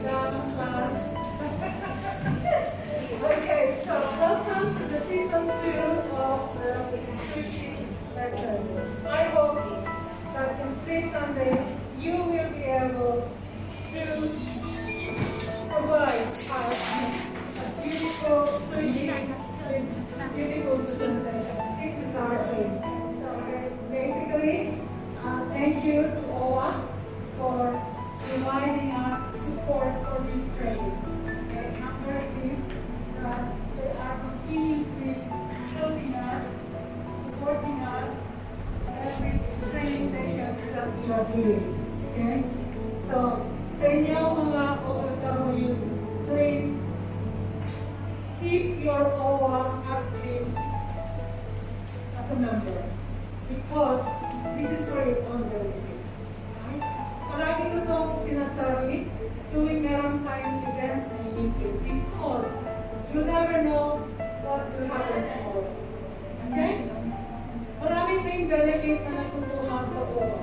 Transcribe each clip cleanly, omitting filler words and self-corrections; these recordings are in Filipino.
down class. Okay, so welcome to the season 2 of the sushi lesson. I hope that in 3 Sundays you will be able to provide us a beautiful sushi with beautiful presentation. This is our aim. So basically, thank you to OWA for providing us support for this training. Okay, after this, they are continuously helping us, supporting us every training sessions that we are doing. Okay, so sa inyo mga OFWs, please keep your OWA active as a member because this is for your own benefit. Okay? Palagi ko itong sinasabi tuwing meron tayong events na YouTube because you never know what will happen tomorrow. Okay? Maraming tayong benefit na nakukuha sa OWA.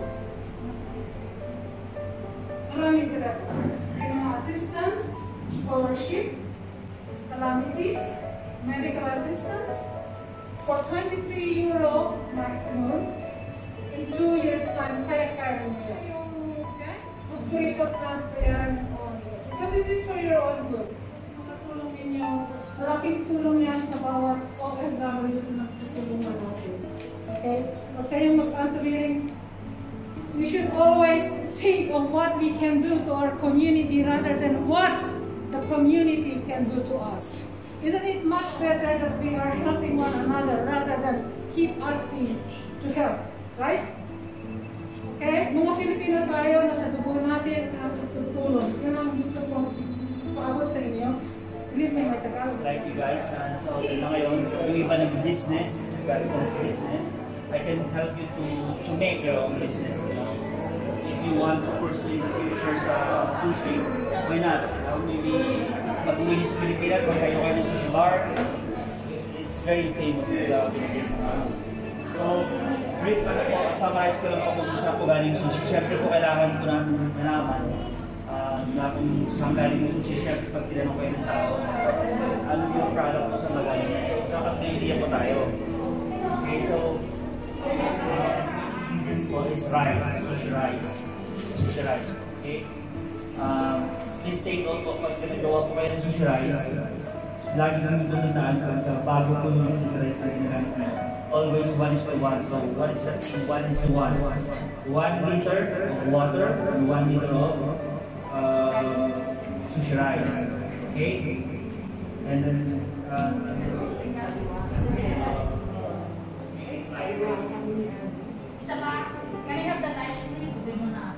Maraming talaga. Yung mga assistance, scholarship, calamities, medical assistance, for 23 euro maximum, in 2 years time, kaya-kaya nyo. Okay? Mag-report lang kaya nyo. Because this is for your own good. Makatulong ninyo. Malaking tulong yan sa bawat OFWs na tutulungan natin. Okay? Huwag kayong mag-antuwiring. We should always think of what we can do to our community rather than what the community can do to us. Isn't it much better that we are helping one another rather than keep asking to help? Right? Okay? Mga Filipino tayo, nasa dugo natin ang tutulong. Yun ang gusto kong paabot sa inyo. Believe me, my Tagalog. Like you guys, nasa hotel na ngayon, yung iba nag-business, business, I can help you to make your own business. You know? If you want to pursue in the future sa sushi, why not? Maybe mag-uwi sa Pilipinas, magkayo kayo ng sushi bar. It's very famous sa Pilipinas. So, brief summarize ko lang po kung saan po galing sushi. Siyempre po kailangan po namin malaman na kung saan galing yung sushi. Siyempre pag tinanong kayo ng tao, ano yung product po sa magaling. So, dapat may idea po tayo. Okay, so, this one is rice, sushi rice. Sushi rice, okay? Please take note po pag ginagawa po kayo ng sushi rice. Lagi namin ito nandaan pag bago po yung sushi rice na ginagamit nyo. Always 1:1. So, what is that? 1:1. 1 liter of water and 1 liter of sushi rice. Okay? And then, Isa pa, can I have the ice cream? Pwede mo na.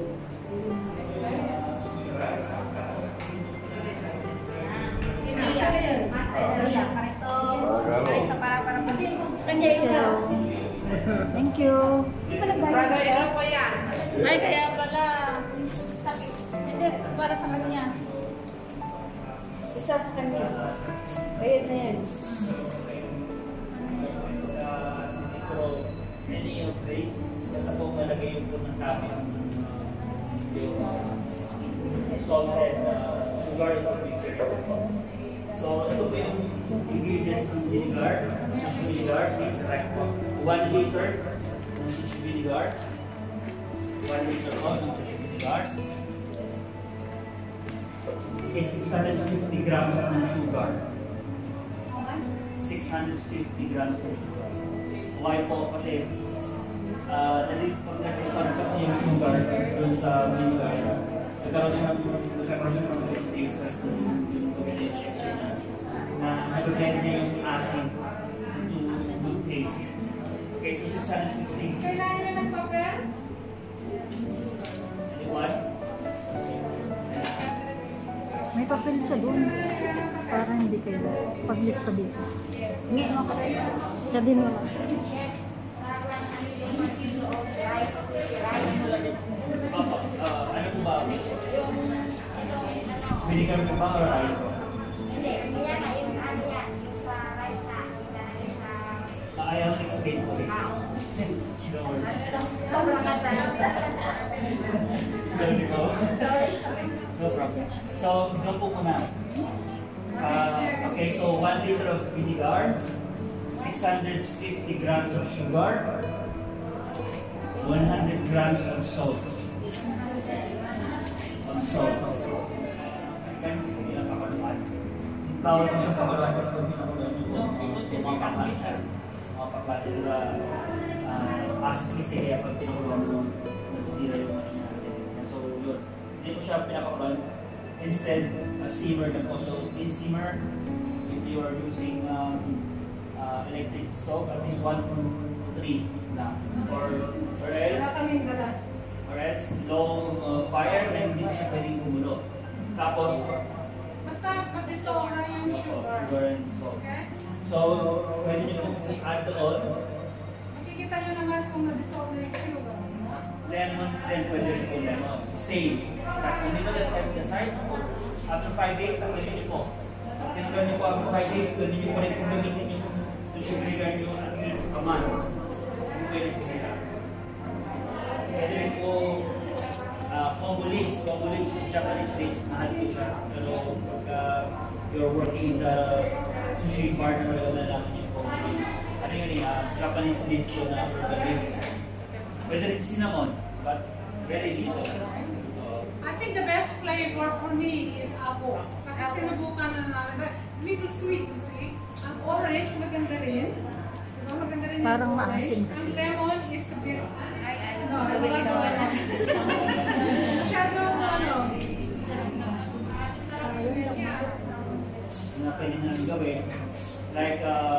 Ria, paresto. Isa para pati. Kanya isa. Thank you. Brother, ano po yan? Ay, kaya pala. Hindi, para sa kanya. Isa sa kanya. Bayad na yan. Any of these, basta po malagay yung po ng kami salted sugar. So, ito po yung ingredients ng vinegar. Sushi vinegar is like 1 liter ng sushi vinegar. 1 liter po ng sushi vinegar is 650 grams ng sugar. 650 grams ng sugar. Why po? Kasi pag nag-start kasi yung sugar doon sa vinegar, nagkaroon siya ng taste na nag-blend niya yung acid to good taste. Okay, so 650. Kailangan nyo ng papel? Anyone? May papel siya doon. Para hindi kayo paglista dito. Hindi mo ka. Siya din wala. Ano po ba? Vinegar po ba or rice po? Hindi, kaya na yung sa ano yan, yung sa rice na, yung sa... Ayaw explain ko rin. Sobrang ganda. Sorry po. No problem. So, doon po muna. Okay, so 1 liter of vinegar, 650 grams of sugar, 100 grams of salt. Kan pinapakaluan. Bawal ko siya pakaluan kasi kung pinakaluan yung mapakaluan siya. Mapakaluan na acid kasi kaya pag pinakaluan mo, nasisira yung ano natin. So yun, hindi ko siya pinapakaluan. Instead, simmer na po. So in simmer, if you are using electric stove, at least 1 to 3 na. Or else low fire, then hindi siya pwedeng gumulo. Tapos, Basta mag-dissolve na yung sugar and salt. Okay? So, pwede nyo i-add doon. Makikita nyo naman kung na-dissolve na yung sugar. Lemons, then pwede rin po lemon. Same. Kung nyo let that aside, after 5 days, tanggalin nyo po. Pag tinanggal nyo po after 5 days, pwede nyo pa rin kung gamitin nyo yung sugar nyo at least a month. Pwede sisira. Pwede rin po combo leaves. Combo leaves is Japanese leaves. Mahal po siya. Pero pag you're working in the sushi bar na wala namin yung combo leaves. Ano yun Japanese leaves yun na herbal leaves. Pwede rin cinnamon, but very little. I think the best flavor for me is apple. Kasi sinubukan na namin. But little sweet, you see. Ang orange, maganda rin. Diba? Maganda rin Parang yung orange. maasim kasi. Ang lemon is a bit... No, Gawin sa wala. masyadong ano. Na pwede nyo gawin. Like,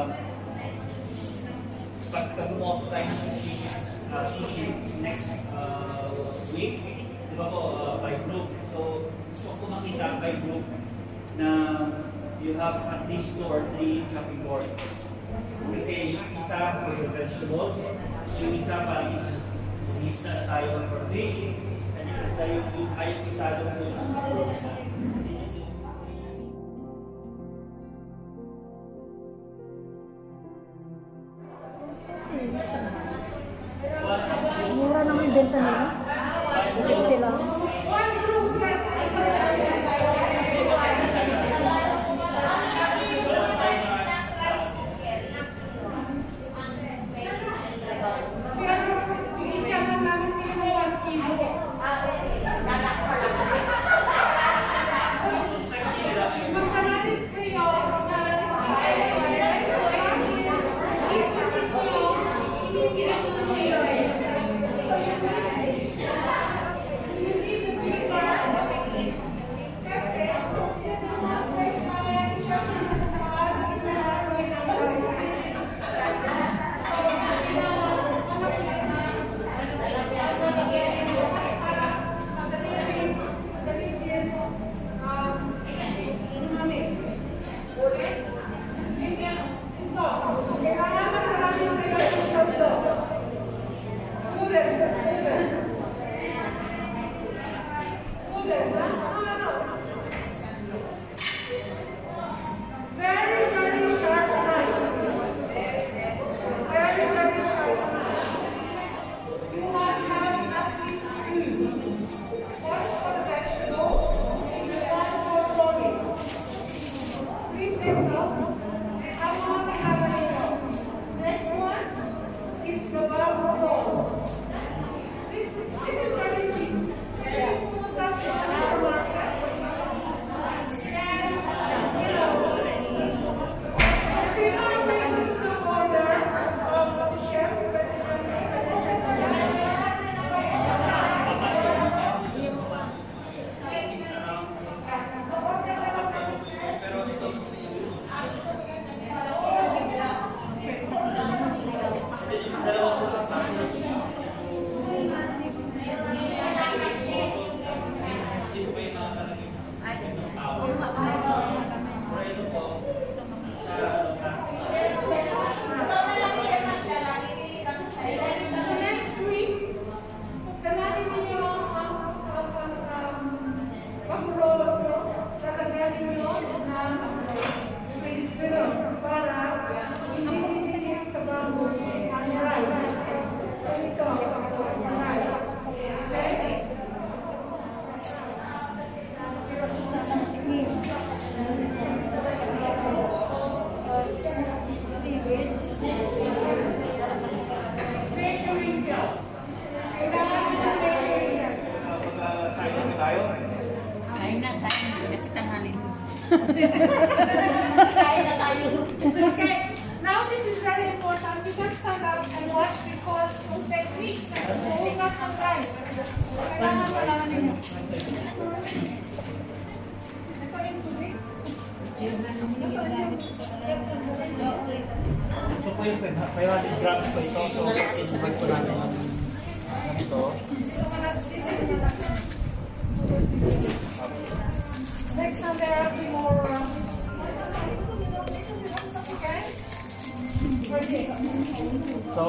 pag gumawa po tayo ng sushi next week, di ba po, by group. So, gusto ko makita by group na you have at least 2 or 3 chopping board. Kasi yung isa for the vegetables, yung isa para isa na tayo for fish, and yung isa yung isa doon po. Mura naman yung benta nila. Ito lang. One group Okay, now this is very important. You can stand up and watch because the technique focus on rice. Kailangan malaman ninyo. Ito yung tubig. Ito po yung 500 grams po ito. So, inuman po natin ang ito. Next time there are more. So,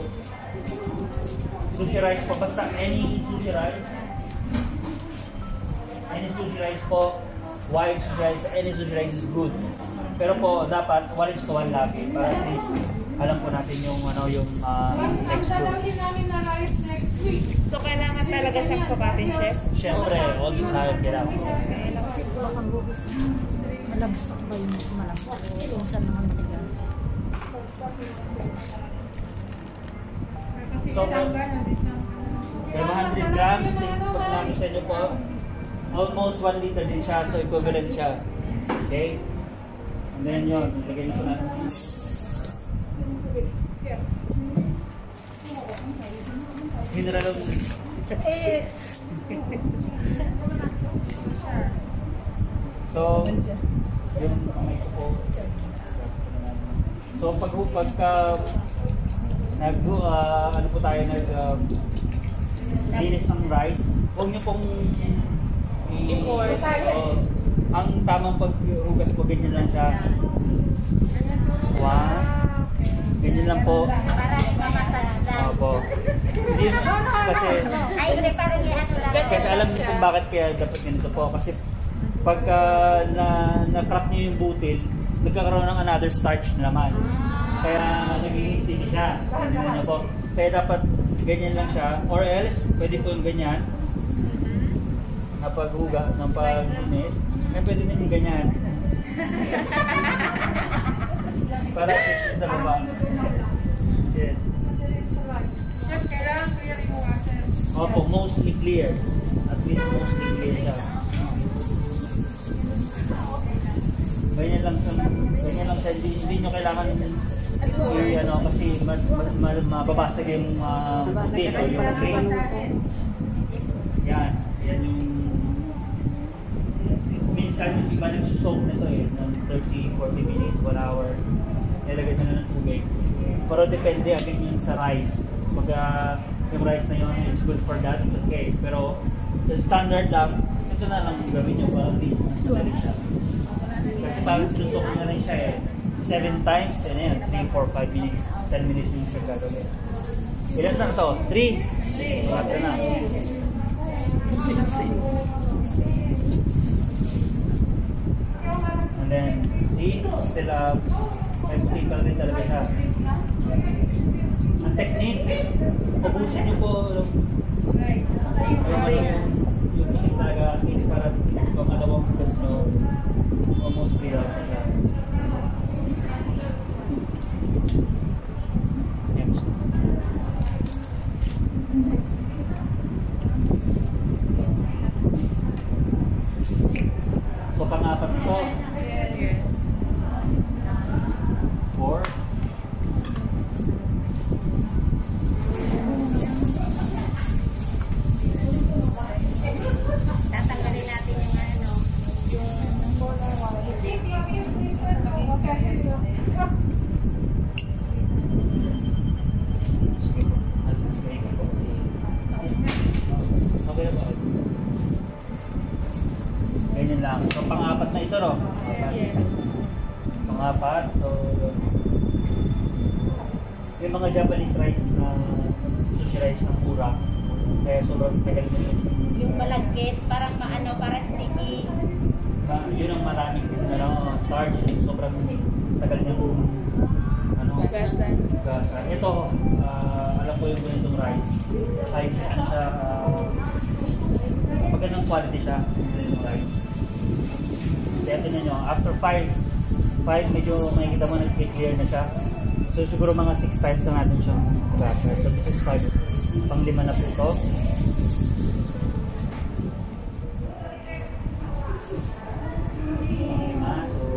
sushi rice po, basta any sushi rice. Any sushi rice po, white sushi rice, any sushi rice is good. Pero po, dapat 1:1 lagi para at least alam po natin yung ano yung Ang texture. dadalhin namin na rice next week. So, kailangan talaga siyang sukatin, chef? Siyempre, all the time kailangan po. Baka bubis. Malabsak ba yung malabsak? Kung saan naman matigas. So, 500 grams, pag namin sa inyo po, almost 1 liter din siya, so equivalent siya. Okay? And then yun, ilagay na po natin. Mineral of So, yung kamay ko po. So, pagka ano po tayo linis ng rice, huwag niyo pong ang tamang paghugas po, ganyan lang siya. Wow. Ganyan lang po. Para mamasage lang. Opo. Hindi kasi Ay, hindi parang yan lang. kasi alam niyo kung bakit kaya dapat ganito po. Kasi pagka na-crack niyo yung butil, nagkakaroon ng another starch na naman. Kaya nagiging sticky siya. Ganyan niyo po. Kaya dapat ganyan lang siya. Or else, pwede po yung ganyan. Na paghuga, ng pag-linis. Kaya pwede din yung ganyan. Para at least sa baba. Yes. Chef, kailangan clear yung water. Opo, mostly clear. At least mostly clear siya. Ganyan lang siya. Hindi nyo kailangan ano, kasi mababasag yung butil o yung grain. Yan yung minsan yung iba nagsusok nito ng 30-40 minutes, 1 hour. Nilagay na ng tubig. Pero depende agad yun sa rice. Pag yung rice na yun is good for that, it's okay. Pero the standard lang, ito na lang gawin nyo para at least mas madali siya. Kasi parang sinusok na rin siya 7 times, and yan, 3, 4, 5 minutes, 10 minutes yung siya gagawin. Ilan na ito? 3? Ito na. And then, see, still may butikal rin talaga siya. Ang technique, ubusin niyo po yung butik talaga, at least para pangalawang bukas no, almost clear out na siya. Next. So, pang-apat po. 4. Tatanggalin natin yung ano, Okay ba? Ganyan lang. So, pang-apat na ito, no? Pang-apat. So, yung mga Japanese rice na sushi rice na mura. Kaya sobrang tagal mo yun. yung malagkit, parang maano, para sticky. Yun ang maraming starch. Sobrang sagal niya Hugasan. hugasan. Ito, alam ko yung ganitong rice. Kahit ano siya, magandang quality siya. Yung rice. Kaya tingnan nyo, after 5 medyo makikita mo nag-clear na siya. So siguro mga 6 times na natin siyang hugasan. So this is 5. Pang-5 na po ito. So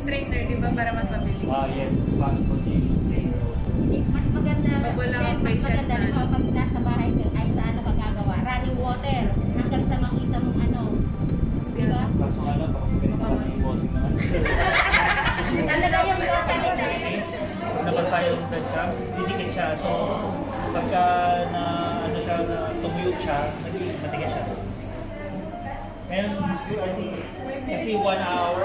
strainer, di ba? Para mas mabilis. Yes, possible to use strainer also. Mas maganda, Pag wala Chef, kang mas patience maganda na rin ano. pag nasa bahay ka, ay sa ano ka gagawa. Running water. Hanggang sa makita mong ano. Di ba? Kaso nga lang, baka ganito ka na yung bossing naman. Talaga yung water nila. Nabasa yung breadcrumbs, didikit siya. So, pagka na, ano siya, na tumuyok siya, nagiging matigas siya. Ngayon, I think, kasi 1 hour,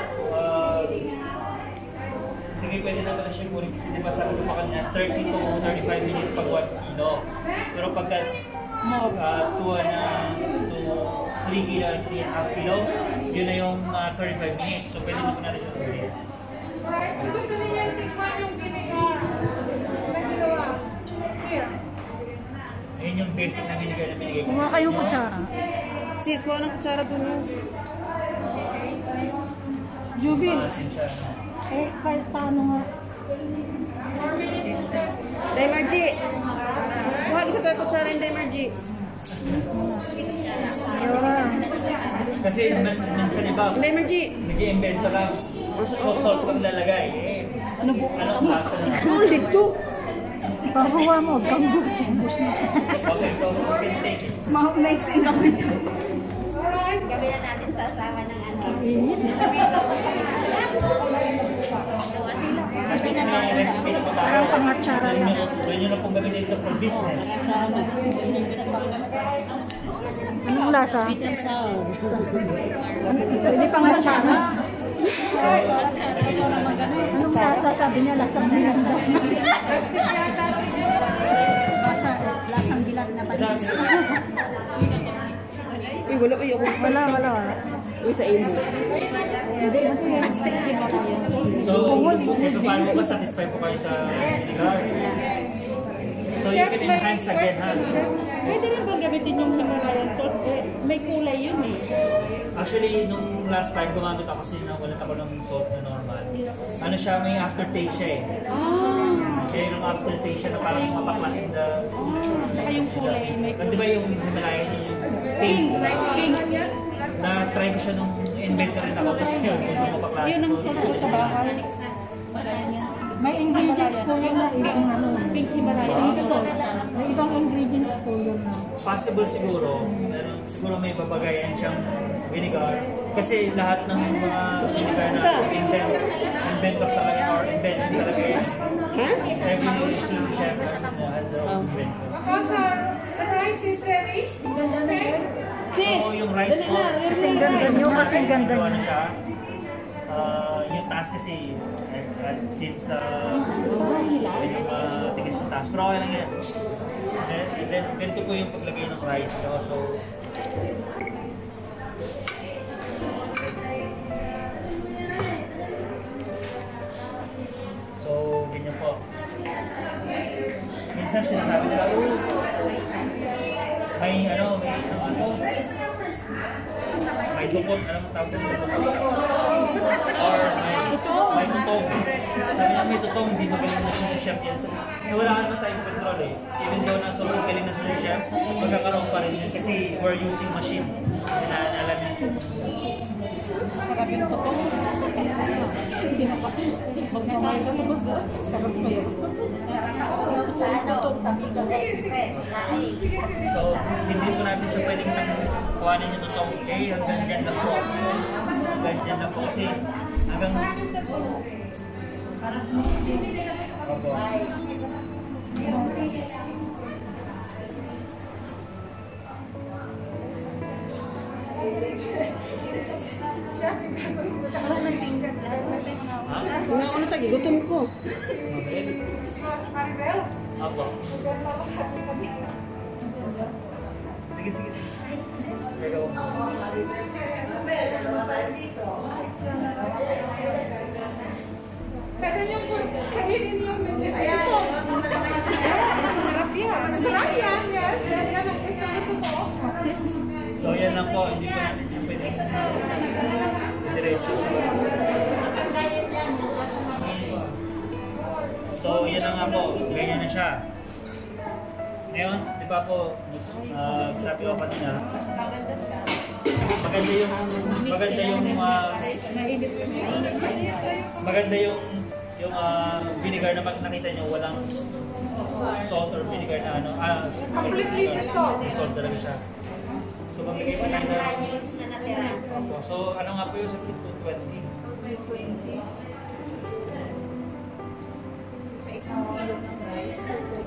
sige, pwede na pala siya kunin kasi di ba sabi ko pa kanya 30 to 35 minutes pag 1 kilo. Pero pagka 2 na to 3 kilo and 3.5 kilo, yun na yung 35 minutes. So pwede na po natin siya kunin. Alright, kung gusto niyo yung tikman yung vinegar, na ginawa. Here. Ayun yung basic na vinegar na binigay ko. Kumuha kayong kutsara. Sis, kuha ng kutsara dun. Juby, Maasin siya. eh, kahit paano nga. Day Margie. Kuha isa tayo kutsara yung Day Margie. Yora. Kasi minsan iba, Day Margie. nag-i-invento lang. So salt lang lalagay. Ano po? Anong lasa na? Ulit to. Pahuwa mo, gambot. Bus na. Okay, so we can take it. Mixing kami. Gabi na natin sasama ng ano. Init. Kasi na recipe na po tayo. Parang pangatsara yan. Pwede nyo na pong gamitin ito for business. Anong lasa? Sweet and sour. Hindi pangatsara. Gusto naman ganun. Anong lasa? Sabi niya, lasang bilat daw. Lasang bilat na palis. Uy, wala uy ako. Wala. Uy, sa imo. Hindi, matigas. So, paano ba satisfy po kayo sa vinegar? So, you can enhance again, ha? Pwede rin ba gamitin yung Himalayan salt? May kulay yun eh. Actually, nung last time gumamit ako kasi nawalan ako ng salt na normal. Ano siya, may aftertaste siya eh. Kaya yung aftertaste siya na parang mapaklat the... Saka yung kulay. Di ba yung Himalayan yung pink? Na-try ko siya nung invento rin ako kasi yun, yung mapaklat. Yun ang salt ko sa bahay. May ingredients po yun na ibang ano. Pink Himalayan. Wow. Salt. May ibang ingredients po yun na. Possible siguro, siguro may babagayan siyang vinegar. Kasi lahat ng mga vinegar na inventor talaga or invention talaga yan. Every chef has their own inventor. The rice is ready. Okay. Sis, So yung rice dali po, na. Kasing ganda nyo, kasing ganda gawa nyo. na siya. Yung taas kasi, since medyo matigas yung taas. Pero okay lang yan. And then, ganito po yung paglagay ng rice. No? So, ganyan po. Minsan sinasabi nila, may dukot, alam mo tawag doon, dukot. Or may tutong. Sabi niya may tutong, hindi magaling na si chef yan. So, wala ka naman tayong control eh. Even though na sobrang galing na si chef, magkakaroon pa rin yun kasi we're using machine. Alam niyo. Sarap yung totoo. Magmamahal ka ba? Sarap pa yun. Sa ano, sa Bicol Express. So, hindi po natin siya pwedeng kuhanin yung totoong hanggang dyan lang po. Hanggang dyan lang po kasi hanggang... Opo. Una ko na tagi, gutom ko. Okay. Maribel. Opo. Sige. Pero, Pwede niyo po kainin yung ito. Masarap yan. Masarap yan, yes. Yan ang gusto ko. so yan lang po, hindi po natin siya pwedeng diretso. So yan na nga po, ganyan na siya. Ngayon, di ba po, sabi ko kanina, maganda yung maganda yung vinegar na pag nakita nyo, walang salt or vinegar na ano. Completely dissolved. Dissolved talaga siya. So, magbigay pa tayo ng... granules na natira. So, ano nga po yung sa 220? 220. Sa isang kilo ng rice.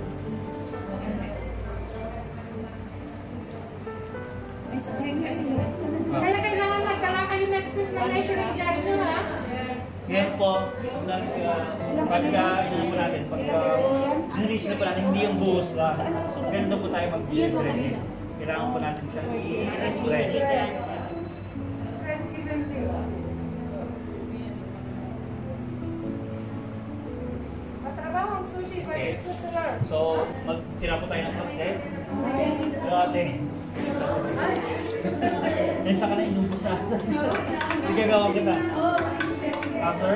Kaya kailangan nagdala kayo next week na measuring jar nyo, ha? Yes po, pagka inano po natin, pagka release na po natin, hindi yung buhos lang. Ganun po tayo mag-dressing. Kailangan po natin siyang i-spread. Spread evenly. Matrabaho ang sushi, but it's good to learn. So, magtira po tayo ng pakte. Ate. Yan siya ka na inubos na. Sige, gawin kita. After,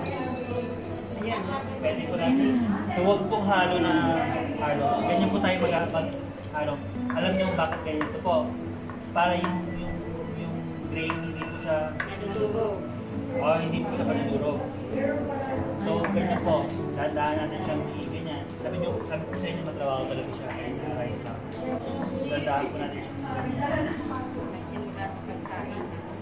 pwede po natin. So, huwag pong halo na halo. Ganyan po tayo mag-halo. Alam niyo kung bakit ganyan ito po. Para yung grain hindi po siya hindi po siya panidurog. So, ganyan po. Dahan-dahan natin siyang ganyan. Sabi ko sa inyo matrabaho talaga siya. Rice lang. So, dahan-dahan po natin siya. Simula sa pagkain.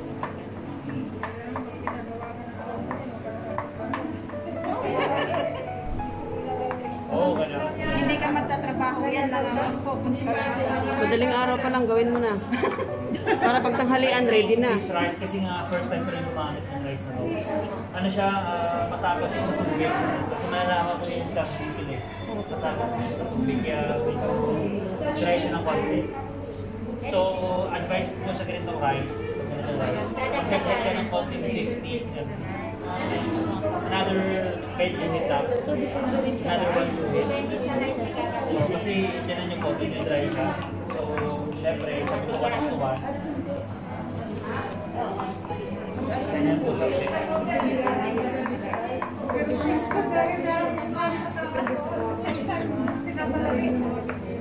Oo, ganyan. Hindi ka magtatrabaho yan, lang ang mag-focus ka lang sa Madaling araw pa lang, gawin mo na. Para pag tanghalian, ready na. This rice kasi nga first time ko rin gumamit ng rice na to. Ano siya, matapos siya sa tubig. Kasi malalaman ko yung sa tubig eh. Matapos siya sa tubig kaya try siya ng konti. So, advice ko sa ganitong rice, magkakit ka ng konti 50. Another bed you hit up. Another one to hit. So, kasi tinan nyo po, dry siya. So, syempre, sabi ko 1 to 1. Ganyan po siya. It's good very well. Pinapalagay sa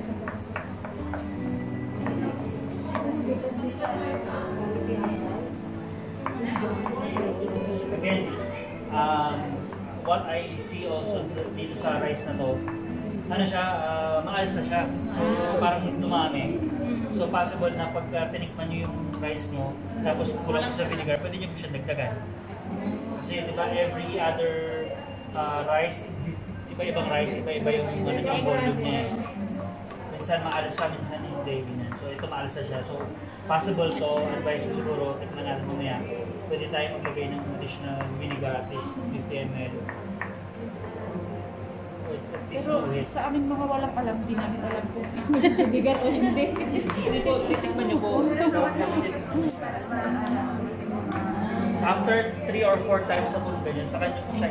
Again, what I see also dito sa rice na to, ano siya, maalsa siya. So, parang dumami. So, possible na pag tinikman nyo yung rice nyo, tapos kulang sa vinegar, pwede nyo po siya dagdagan. Kasi, di ba, every other rice, iba-ibang rice, iba-iba yung volume niya. Minsan maalsa, minsan hindi. So, ito maalsa siya. So, possible to, advice ko siguro, tikman natin mamaya. Pwede tayo maglagay ng additional vinegar at least 50 ml. Pero sa aming mga walang alam, di namin alam kung bigat o hindi. Hindi po, titikman niyo po. After 3 or 4 times sa food ganyan, saka niyo po siya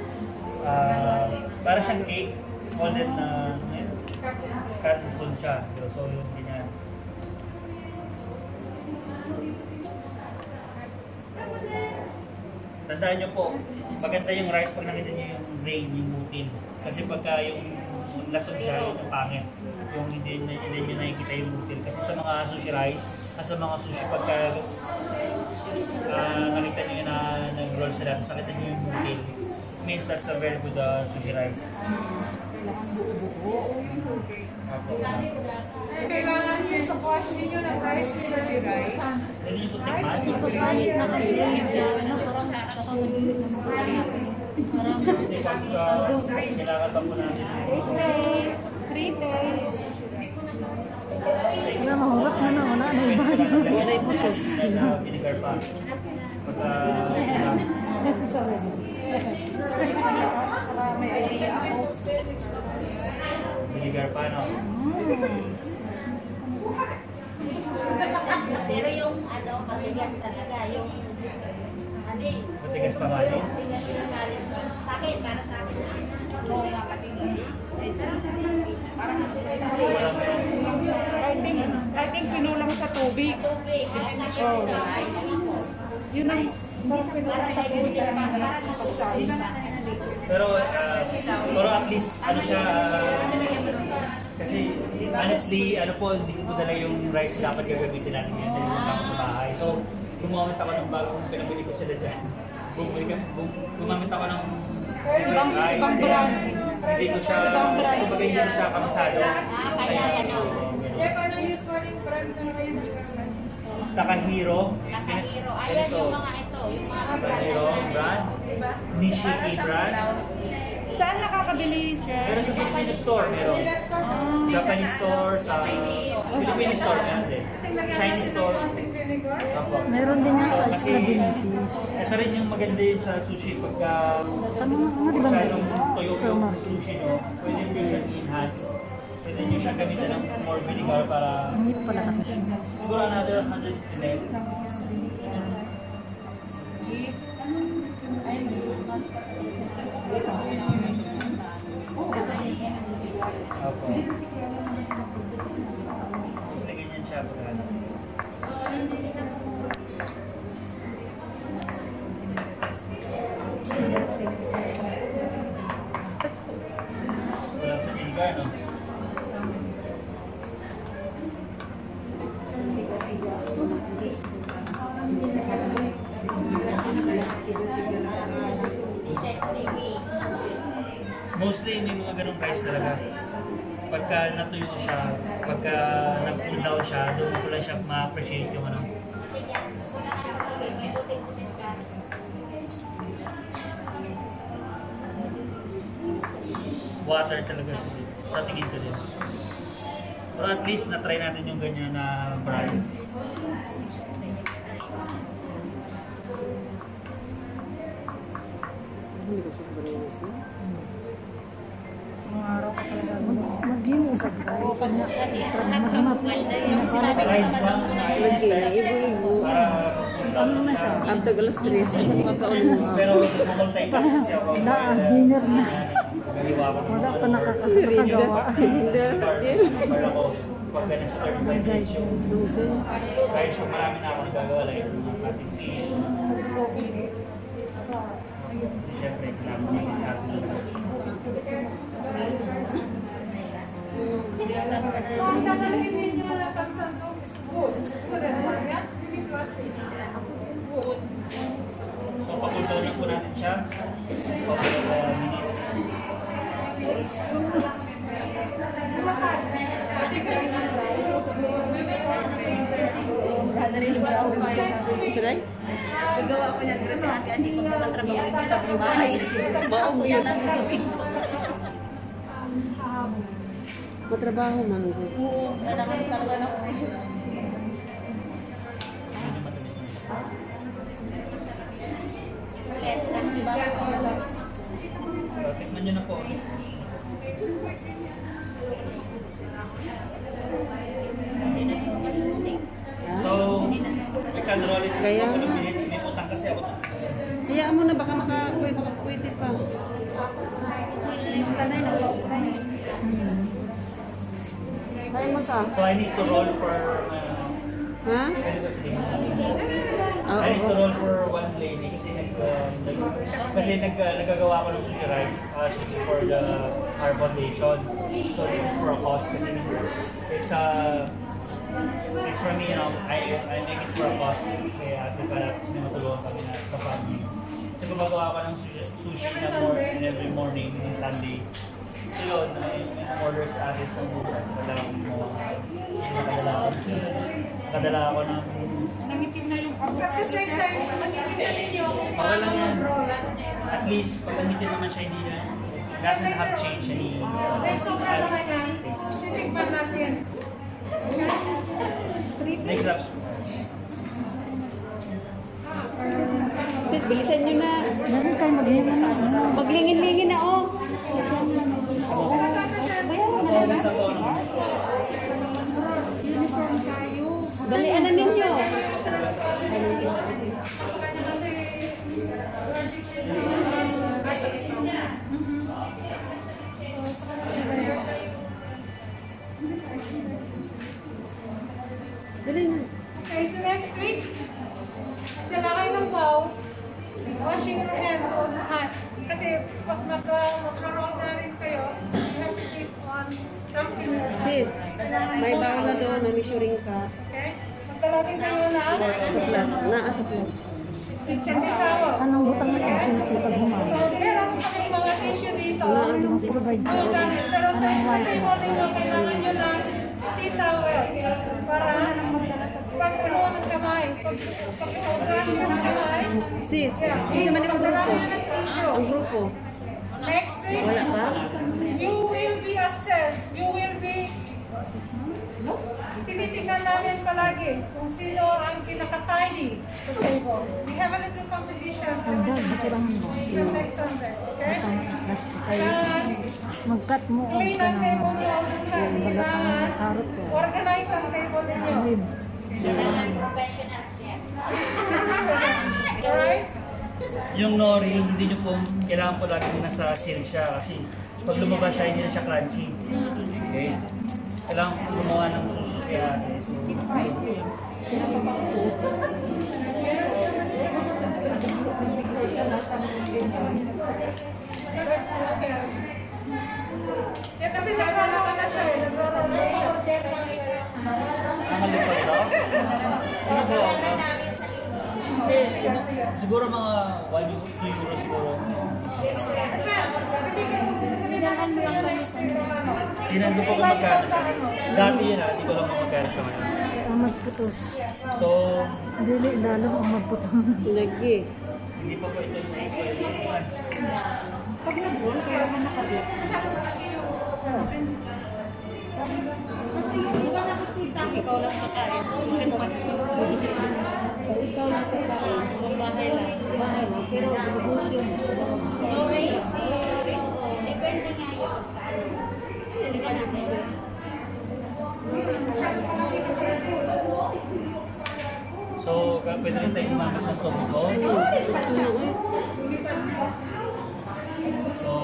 para siyang cake, folded na cut full siya. So yung ganyan. Tandaan niyo po, maganda yung rice pag nakita niyo yung grain, yung mutin. Kasi pagka yung lasog siya, yung pangit. Yung hindi niyo nakikita yung mutin. Kasi sa mga sushi rice, sa mga sushi pagka nakita niyo na nag-roll sila, tapos nakita niyo yung mutin. Means that's a very good sushi rice. kailangan nyo sa wash ninyo ng rice with the rice. Pwede niyo po tikman. Pagkalit na sa ano, parang nakakasalit na mga Kasi pag kailangan pa po natin. 3 days. Wala, mahurap na na. Wala na iba. Wala yung putos. Vinegar pa. Pagka Para may idea ako. vinegar pa, no? Pero yung ano, matigas talaga, yung aning. Matigas pa ba yun? Matigas yung galing. Sa akin, para sa akin. Oo nga, matigas. I think pinulang sa tubig. Tubig, Oh. Yun ang mas pinulang sa tubig na pagkain. Pero at least, ano siya, kasi honestly, ano po, hindi ko dala yung rice dapat gagamitin natin yan dahil wala ako sa bahay. So, gumamit ako ng bagong pinabili ko sila dyan. gumamit ako ng different eyes. ibang brand. Hindi ko siya, kumbaga hindi ko siya kabisado. Kaya yan o. Chef, ano usually brand na kayo nag-express? Takahiro. Takahiro. Ayan yung mga ito. Yung mga Takahiro brand. Nishiki brand. Saan nakakabili siya? Pero sa Filipino store, meron. Japanese store, sa Filipino store, meron din. Chinese store. Opo. Meron din yan sa Scabinitis. Ito rin yung maganda yun sa sushi pagka Sa mga, di ba? masyadong tuyo yung Supermarket. sushi nyo, pwede nyo siya enhance. Pwede nyo siya gamitan ng more vinegar para Hindi pala tapos yun. siguro another 100 ml. Opo. Tapos na ganyan siya sa ano. Walang sa vinegar, no? Hindi siya sticky. Mostly may mga ganong price talaga. Pagka natuyo siya, pagka nag-cool down siya, doon ko lang siya ma-appreciate yung ano. Kasi yan, wala siyang tubig. May puting-puting ka. Water talaga sa tingin ko din. Pero at least na-try natin yung ganyan na brand. Hindi ko sobrang gusto. Mga araw ka talaga. Mag-imo sa guys. Sa rice lang na i-expect Ibo-ibo. para Ano na siya? Ang tagal alas 3. Magkaulo mo. pero multitask kasi ako. Na, dinner na. Gagawa ko ng Wala pa nakakagawa. Para ako, pagka nasa 35 minutes yung kahit yung marami na ako nagagawa, like yung cutting fish. Kasi syempre, kailangan mo mag-discuss nila. So, ang tatalagin niyo na lang pagsandok is wood. Yes, really plastic. Wood. So, pakuldaw na po natin siya. Couple of minutes. Tuloy? Gagawa ko niyan pero si ate Andy pag magtatrabaho ito sa bahay. Baong yun ang gagawin ko. Matrabaho man ko. Oo, kailangan talaga na ako. Medyo matamis na siya. Yes, lang si Baba. So, tikman nyo na po. So, we can roll it for Kaya? couple of minutes. May utang kasi ako. Hayaan mo na baka pwede pa. Tanay na ako. Kaya mo sa? So, I need to roll for... Ha? I need to roll for one lady kasi nagagawa ko ng sushi rice, sushi for our foundation. So this is for a cost kasi minsan it's for me, you know, I make it for a cost kaya ate para sinatulungan kami na sa family. So gumagawa ko ng sushi na every morning ng Sunday. So yun, order sa atin sa buwan. Nakadala ako ng... Nangitim na yung At the same time, matitipan ninyo kung Okay lang yan. roll. At least, pag namitin naman siya, hindi na, doesn't have change any Dahil sobra lang yan, titikman natin. may grabs po. Sis, bilisan nyo na. Meron kayo mag-imo na. Maglingin-lingin na, oh. Always ako, ano, Dalian na ninyo. Dali na. Okay, so next week, dala kayo ng bowl. Washing your hands all the time. Kasi pag magkaroon na rin kayo, you have to keep on talking. Sis, may bawal na doon na measuring ka. Okay? Magdala rin kayo na. Sa plat. Naa sa plat. kitchen towel. Anong butang na ang susi pag So, humay? meron kami mga tissue dito. Anong provide ko? Mga gamit. Pero sa Anong table wifi? ninyo, kailangan nyo lang tea towel. Para pagpuno ng kamay. Pagpuhugas nyo ng kamay. Sis, isa man yung grupo. Ang grupo. Next week, Wala pa? you will be assessed. You will be... Tinitingnan namin palagi kung sino ang pinaka-tidy sa table. We have a little competition. Ang dahil, basirangan mo. From next Sunday, okay? Mag-cut mo ang Clean ang table nyo all the time. balat ng Kailangan karot ko. organize ang table ninyo. Wib. Professional chef. Alright? Yung nori, hindi nyo po, kailangan po laging nasa seal siya kasi pag lumabas siya, hindi na siya crunchy. Okay? Kailangan po gumawa ng suso kay ate. Yeah, kasi naglalaka na siya eh. Nagro-rotation. Ang halipad daw? Sige po. Siguro mga 1 to 2 euros siguro. Tinando po kung magkano siya. Dati yun hindi ko lang kung magkano siya ngayon. Ang magputos. So, Dili, lalo ang magputos. Lagi. hindi pa po ito. Ikaw lang makain. Ikaw lang kakain. Bahay lang. Bahay lang. Pero negosyo mo. No risk. Depende nga yun. Hindi ka natin. So, pwede rin tayo gumamit ng tomato. So,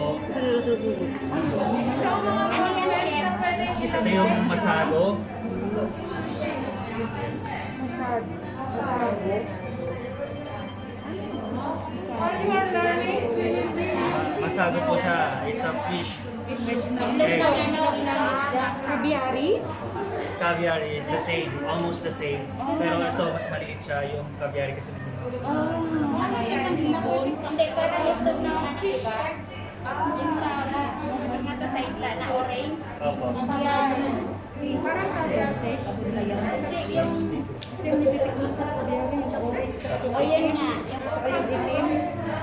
Ano yan, chef? ito yung masado. While you are learning, we will be Masado po siya. It's a fish. Okay. Kabiari? Caviar is the same. Almost the same. Pero ito, mas maliit siya yung caviar kasi may Hindi, para ito na diba? Yung sa nga to sa isla na orange. Opo. parang kalyante. Hindi, yung... O yun nga, yung orange.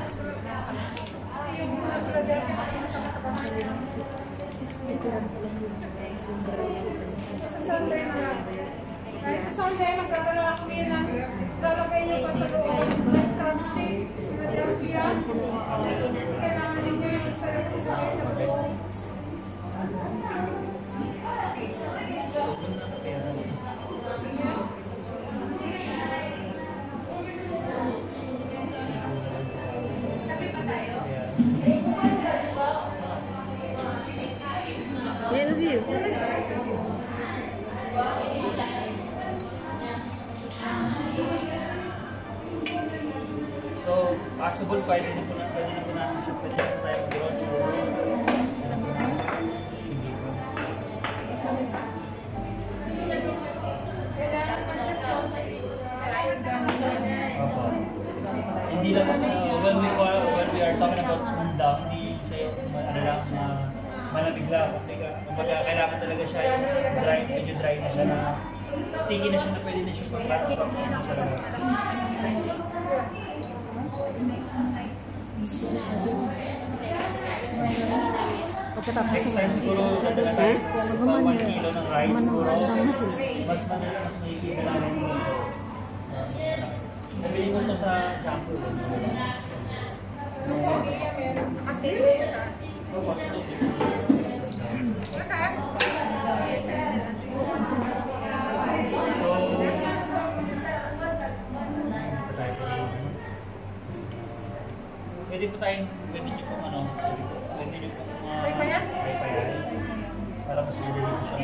Sa Sunday na lang. Ay, sa Sunday, magkakala kami ng lalagay niyo pa sa loob ng crab stick, Philadelphia. Kailangan ninyo yung sarili sa loob. Melvin. So, possible pwede na po natin siya. Pwede na tayo mag-roll. Opo. Hindi lang when we are talking about undang, hindi siya yung ano lang na malamig lang. Kumbaga kailangan talaga siya yung dry, medyo dry na siya na sticky na siya na pwede na siya pang-pang sa lahat. Pagkatapos Next time siguro nadala tayo sa 1 kilo ng rice siguro. Mas nakikita namin yung dito. Nabili ko ito sa Jampo. Pwede po tayong, pwede nyo pong ano, pwede nyo pong Paypayan? para mas madali po siya.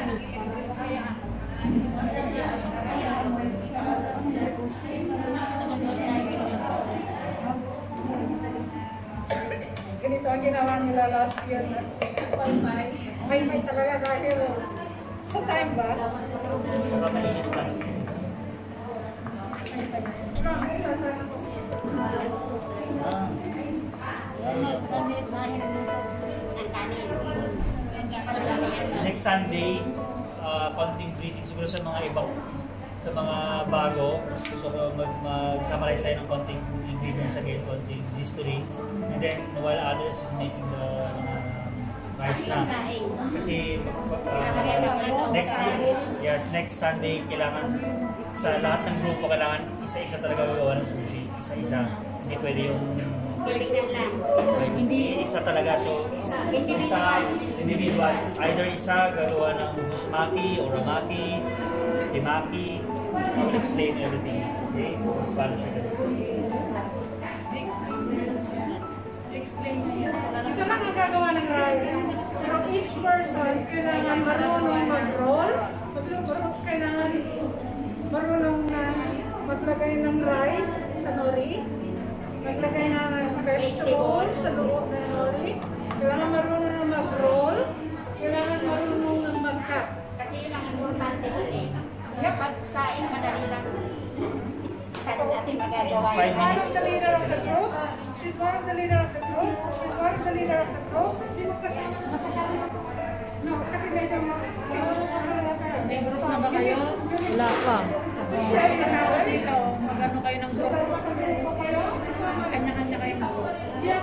Ganito ang ginawa nila last year na palmay. May talaga dahil sa time ba? Saka malinis last. Sa time Ah. Ang kanin. Next Sunday, konting greeting siguro sa mga ibang, sa mga bago. So mag-summarize tayo ng konting ingredients again, konting history. And then while others is making the rice na. Kasi next Sunday, kailangan sa lahat ng grupo, kailangan isa-isa talaga gagawa ng sushi. Isa-isa. Hindi pwede yung hindi isa talaga. So isa individual. Either isa gagawa ng busmaki, oramaki, temaki. I will explain everything. Okay? Paano siya gano'n? Isa lang ang gagawa ng rice. Pero each person kailangan marunong mag-roll. Kailangan marunong na maglagay ng rice sa nori. Maglagay ng vegetables sa loob ng nori. Kailangan marunong na mag-roll. Kailangan marunong na mag-cut. Kasi yun ang importante dun eh. Pag saing, madali lang. Kasi natin magagawa She's yun. one of the leader of the group. She's one of the leader of the group. She's one of the leader of the group. Hindi mo magkasama. No, kasi medyo May group na ba kayo? Wala pa. share na natin. Ito, mag-ano kayo ng group? Kanya-kanya kayo sa group.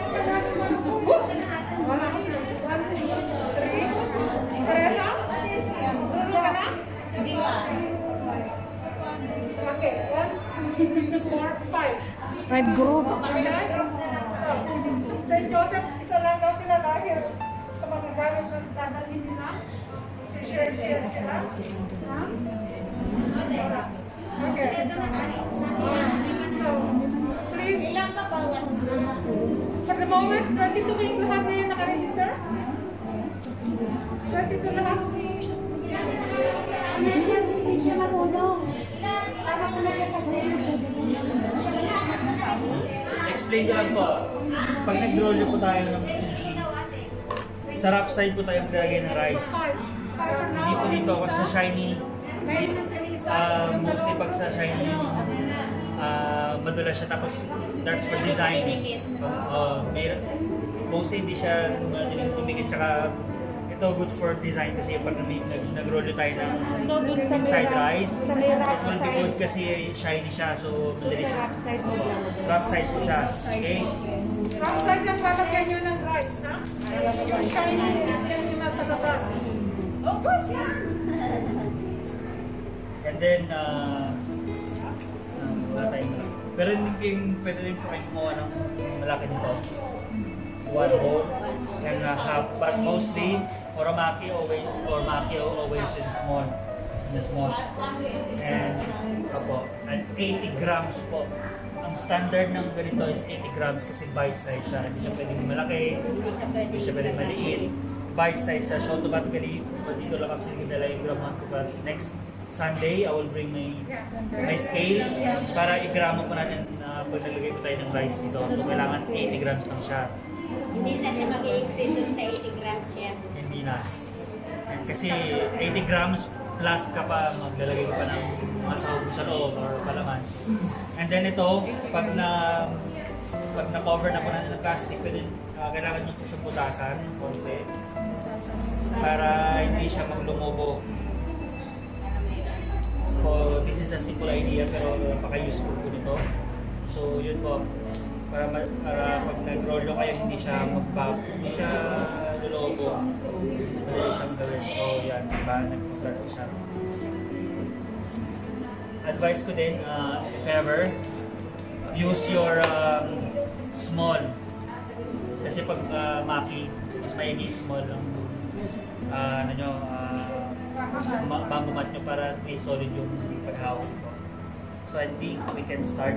Wala kasi 1, 2, 3. Teresa? Gusto ka na? Hindi pa. Okay, 1, 2, 4, 5. 5 group. So, St. Joseph, isa lang daw sila dahil sa mga gamit na dadalhin nila. Share sila. Ha? Okay. So, please. Ilan pa bawat? For the moment, 22 kayong lahat ngayon nakaregister? 22 lahat? Hindi siya marunong. Sama ko na siya sa Explain ko lang po. Pag nag-roll po tayo ng sushi, sa rough side po tayo maglalagay ng rice. Hindi po dito kasi sa shiny. Mostly pag sa shiny, madulas siya, tapos that's for design. Mostly hindi siya madaling tumikit, tsaka ito good for design kasi pag nag-roll tayo ng inside rice, it will be good kasi shiny siya, so madali siya. Rough side po siya. Okay? Outside lang lalagyan nyo ng rice, ha? Yung shiny is yan yung nasa labas. And then, wala tayong malaki. Pero pwede rin po kayo kumuha ng malaki nito. One whole and a half. But mostly, oramaki always in small. In the small. And, and 80 grams po. Ang standard ng ganito is 80 grams kasi bite size siya. Hindi siya pwedeng malaki, hindi siya pwedeng maliit. Bite size siya. So automatically, dito lang kasi nila yung gramuhan ko. But next Sunday, I will bring my scale para i-gramo po natin pag nalagay po tayo ng rice dito. So kailangan 80 grams lang siya. Hindi na siya mag-i-exceed dun sa 80 grams siya. Hindi na. Kasi 80 grams plus ka pa, maglalagay ka pa ng mga sahog sa loob or palaman. And then ito, pag na-cover na po natin ng plastic, kailangan nyo po siyang putasan ng konti para hindi siya maglumubo. So, this is a simple idea pero napaka-useful po nito. So, yun po. Para pag nag-roll nyo kayo, hindi siya lulubo. Madali siyang gawin. So, yan. Diba? Nag-flat siya. Advice ko din, if ever, use your small. Kasi pag maki, mas maigi small lang. Mabumat nyo para at least solid yung paghawak ko. So I think we can start.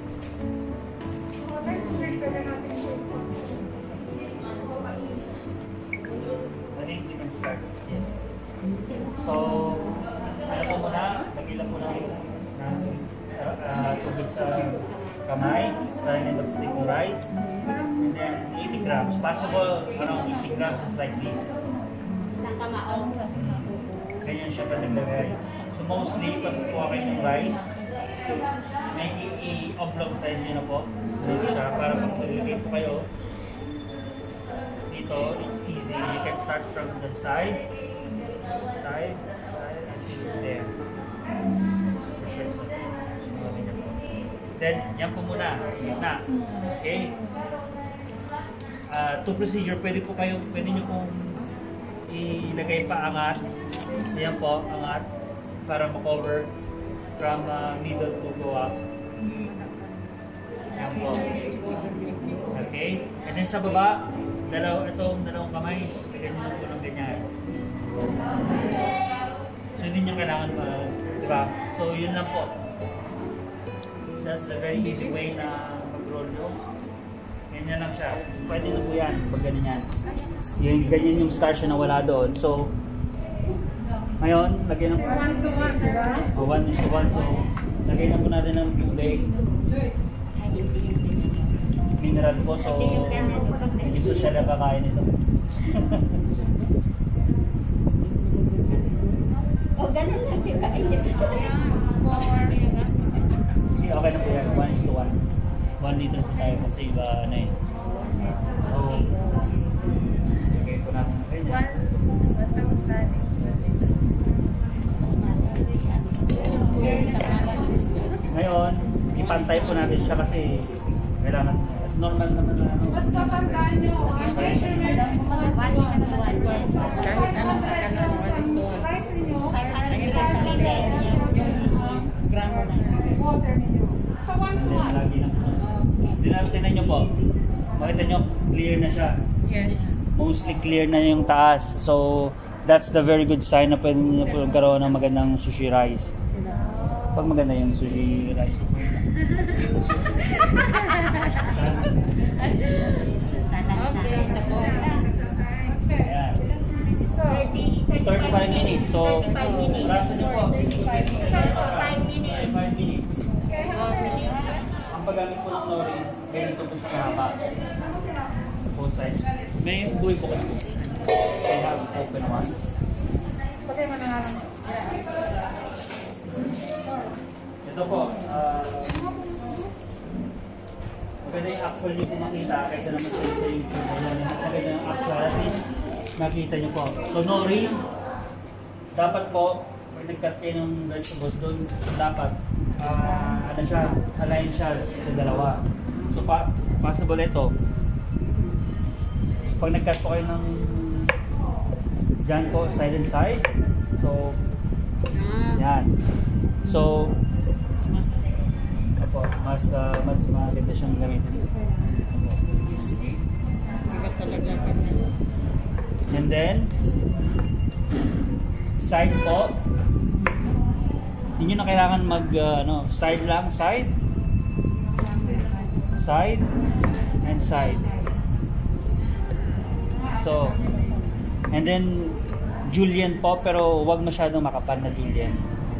I think we can start. Yes. So, ano po muna, nagilan po ng tubig sa kamay, starting in the stick to rice, and then 80 grams. Possible around 80 grams is like this. Isang kamao. Ganyan siya pa naglagay. So mostly, pag kukuha kayo ng rice, may i-oblong side nyo na po. Dito siya, para pag nilagay po kayo dito, it's easy. You can start from the side, until there. Then, yan po muna, gitna. Okay? To procedure, pwede nyo pong ilagay pa angat. Ayan po, angat. Para ma-cover from middle to go up. Ayan po. Okay? And then sa baba, itong dalawang kamay, lagyan nyo po ng ganyan. So, hindi nyo kailangan diba? So, yun lang po. That's a very easy way na mag-roll nyo. Ganyan lang siya. Pwede na po yan pag ganyan. Ganyan yung starch na wala doon. So, ngayon, lagyan ng 1 to 1, diba? 1:1. So, lagyan na po natin ng tubig. Mineral po. So, hindi social na kakain ito. O, ganun lang siya. Sige, okay na po yan. 1:1. 1 liter po tayo kasi iba na eh. So, lagay po natin na ganyan. Ngayon, ipantay po natin siya kasi kailangan, as normal naman na ano. Basta tandaan nyo, ang measurement is not Kahit anong pagkano, rice ninyo, gramo na. water ninyo. Basta 1 to 1. Lagi lang po. Tinan nyo po. Makita nyo, clear na siya. Yes. Mostly clear na yung taas. So, that's the very good sign na pwede nyo po magkaroon ng magandang sushi rice. Pag maganda yung sushi rice ko. Ayan. 35 minutes. So, 35 minutes. rasa nyo po. 35 minutes. 5 minutes. Oh, sige. Ang paggamit po ng nori, ganito po siya kahaba. Both sides. May buhay po kasi po. I have open one. Pagay mo na nga lang. Ito po, maganda yung actual nyo po makita kaysa naman sa YouTube. Mas maganda yung actual, at least makita nyo po. So nori, dapat po, pag nag-cut kayo ng vegetables doon, dapat ano siya, align siya sa dalawa. So possible ito. So pag nag-cut po kayo ng dyan po, side and side. So, yan. So, mas maganda siyang gamitin. Magat talaga kanya. And then, side po. Hindi nyo na kailangan side lang, side, and side. So, and then, julienne po, pero wag masyadong makapal na julienne.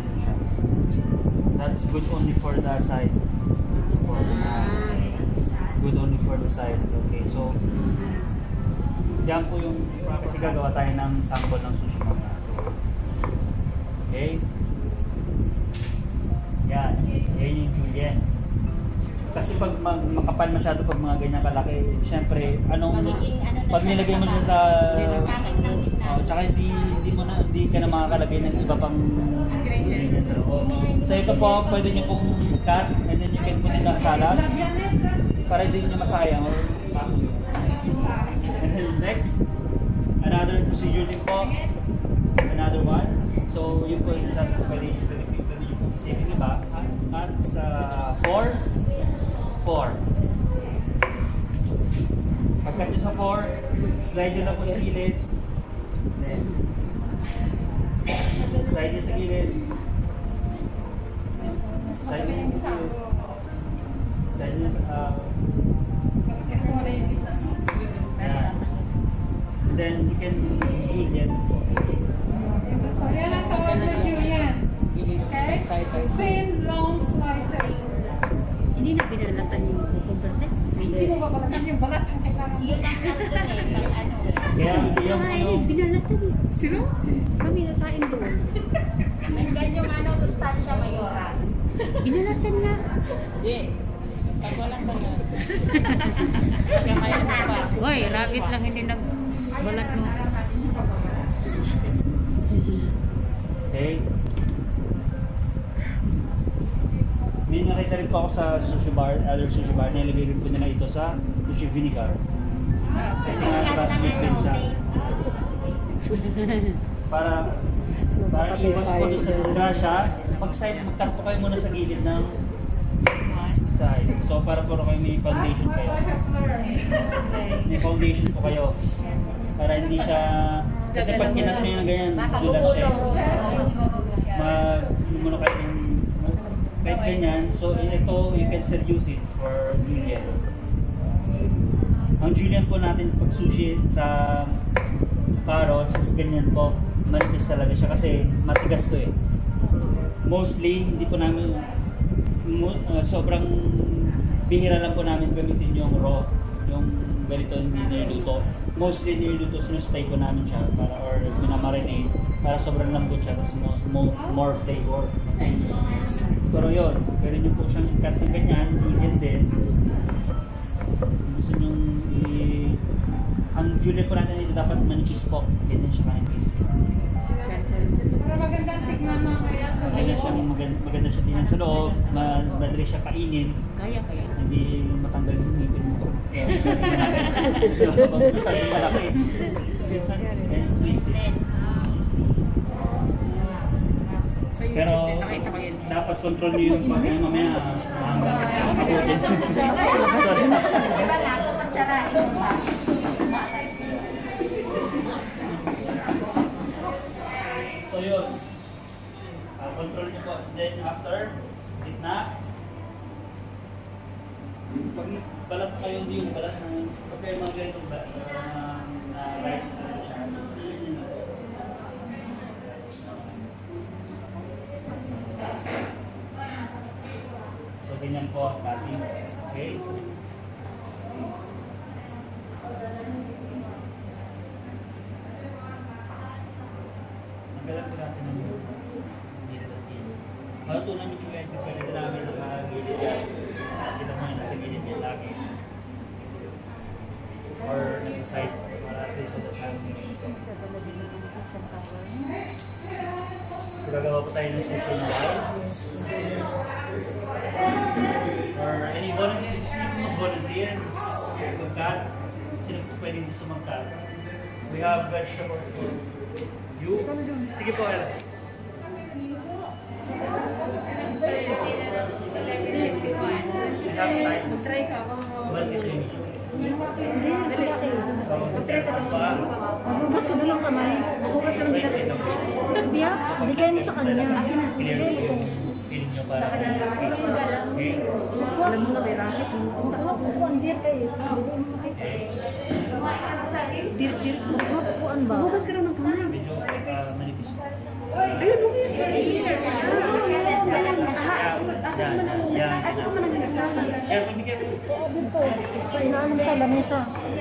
That's good only for the side. Good only for the side. Okay, so, yan po yung, kasi gagawa tayo ng sample ng sushi mamaya. So, okay. Yan yung julienne. Kasi pag makapal masyado pag mga ganyan kalaki, syempre, pag nilagay mo dyan sa, tsaka hindi ka na makakalagay ng iba pang ingredients sa loob. So ito po, pwede nyo pong cut, and then you can put in the salad, para hindi nyo masayang. And then next, another procedure din po, another one. So yun po yung sabi ko, pwede nyo pong isipin iba, at sa 4. Pagkat nyo sa 4, slide nyo lang po sa gilid. Then, slide nyo sa gilid. Slide nyo sa gilid. Slide nyo sa... Yan. And then, you can julienne. So yan ang tawag na julienne. Okay? Thin, long slices. Hindi na pinalatan yung cucumber din. Hindi mo babalatan yung balat ang kailangan mo. Yun ang Kaya, yung Kakain, pinalatan eh. Sino? Kami nakain doon. Nandyan yung sustansya mayora. Binalatan na. Pag walang balat. Pagkakaya mo pa. Hoy, rabbit lang hindi nagbalat mo. Okay. May nakita rin po ako sa sushi bar, other sushi bar, nilagay rin po nila ito sa sushi vinegar. Kasi nga transmit din siya. Para iwas po doon sa disgrasya, mag-cut po kayo muna sa gilid ng side. So para po kayo may foundation kayo. May foundation po kayo. Para hindi siya, kasi pag kinat nyo yung ganyan, dulas siya. Muna kayo yung kahit ganyan. So ito, you can still use it for julienne. Ang julienne po natin pag sushi sa carrots, is ganyan po. Manipis talaga siya kasi matigas to eh. Mostly, hindi po namin sobrang bihira lang po namin gamitin yung raw, yung ganito hindi niluto. Mostly niluto, sinustay po namin siya para, or minamarinate para sobrang lambot siya kasi more flavor. Pero yun, pwede nyo po siyang cut ng ganyan, julienne din. Gusto nyo ang julienne po natin dito dapat manipis po, ganyan siya manipis. Para magandang tignan mo kaya sa Maganda siya tingnan sa loob, madali siya kainin. Kaya. Hindi matanggal yung ngipin mo. Malaki. Pero dapat control niyo yung pagkain mamaya. So yun. Control niyo po. Then after, gitna. Pag balat kayo, hindi yung balat ng pag kayo mga ganitong balat na right na siya. So ganyan po ang cuttings. Okay? Magalang po natin ng gilid at gilid. Matutunan niyo po yan kasi hindi namin nakagilid yan. Kita mo yung nasa gilid yan lagi. Or nasa side para at least on the time. So gagawa po tayo ng sushi na wild. Or any volunteer, sino po mag-volunteer? Mag-cut? Sino po pwedeng gusto mag-cut? We have vegetables for you. Sige po, Ella. Mag-try ka. Magbukas ka lang kamay. Magbukas ka lang kamay. Biyak, bigay mo sa kanya. Feeling nyo para space. Okay? Alam mo na may racket. Mapupuan din kayo. Dir. Mapupuan ba? Bukas ka lang ng kamay. Medyo manipis. Ayun, bukas. Asa ka man ang ginagawa? Careful, be careful. Dito. Sa inaan mo sa lamesa.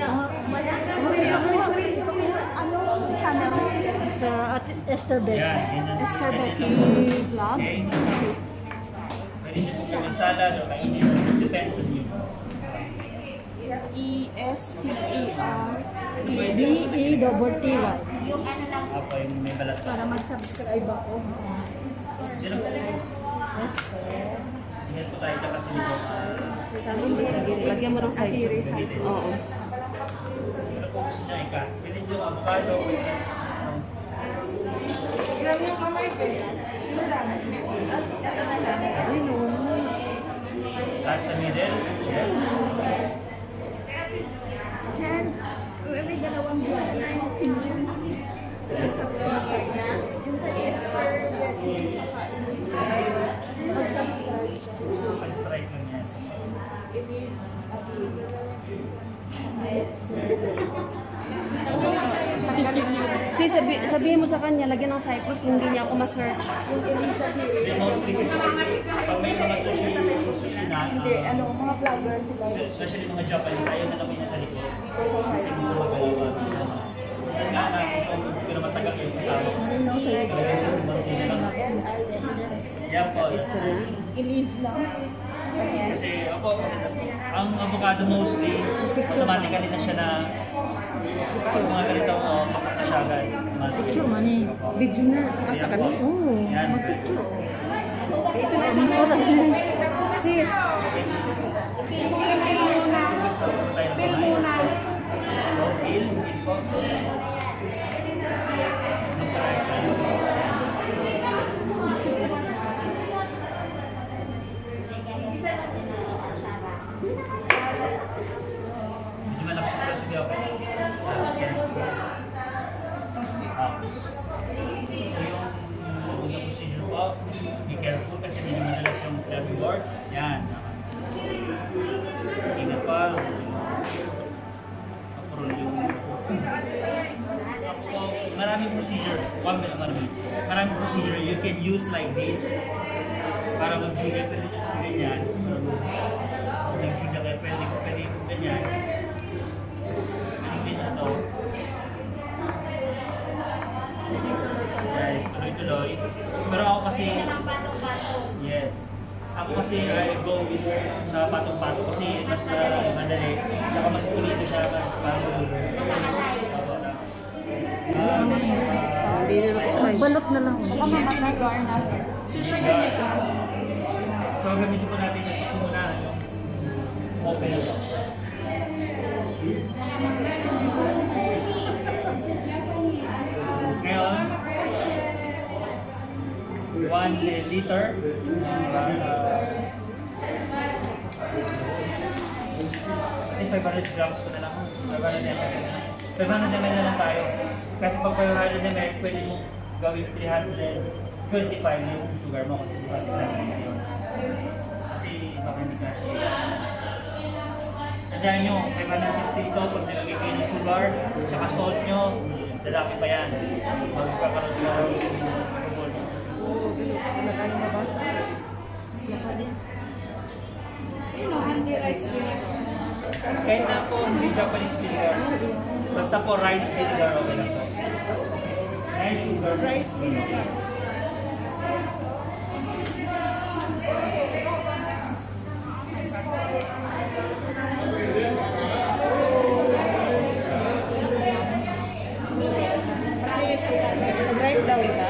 Anong channel? Sa Esther Beck. Esther Becky vlog? Okay. Pwede nyo po gawin salad o kainin. Depends on you. ESTAR BETTY. Yung ano lang Apo yung may balat. para mag-subscribe ako. Yan po. Ingat po tayo kasi nito. Lagyan mo ng side. Oo. Ano po gusto nyo ika? Pwede nyo avocado. Ilan yung kamay ko? Cut sa middle. Yes. Jen, may dalawang vlog na yung subscribe na. Yung kay Esther Becky. Mag-subscribe. Pag-strike lang yan. It is Sabihin mo sa kanya, lagyan ng Cyprus kung hindi niya ako ma-search. Then mostly kasi pag may mga sushi na, mga vlogger sila. especially mga Japanese, ayaw na kami nasa likod. Kasi minsan magalawa. Minsan nga na, pero matagal yung kasama. Ano sa'yo? Yan po. Esther na. Elise lang. Kasi ang avocado mostly, automatically na siya na pag mga ganito, masak na siya agad. Picture man eh. Video na. Asa ka na? Oo, Yan. mag-picture. Ito na ito. Sis. Bill muna. Bill po. Medyo malaki siya pero sige okay. So yung procedure po, be careful kasi hindi madalas yung reward. Yan. Ingat pa. Approve yung maraming procedure. Maraming procedure. You can use like this para mag-junior pwede yung ganyan. Mag-junior kayo pwede yung ganyan. Ganyan ito. Guys, tuloy-tuloy. Pero ako kasi, yes. Ako kasi I go with sa patong-patong kasi mas madali. Tsaka mas pulito siya, mas Hindi na nakatry. Balot na lang. So, gamitin po natin ito muna yung open ito. Ngayon, 1 liter. 500 grams ko na lang. 500 ml na lang tayo. Kasi pag 500 ml, pwede mo gawin 325 yung sugar mo kasi bukas isang yun. Kasi baka hindi kasi. Tandaan nyo, 550 ito pag nilagay kayo ng sugar, tsaka salt nyo, lalaki pa yan. Magkakaroon ka ng bubol. Hindi rice vinegar. Kahit na po, hindi Japanese vinegar. Basta po rice vinegar, okay na po. And sugar. Rice vinegar. Nag-write down ka?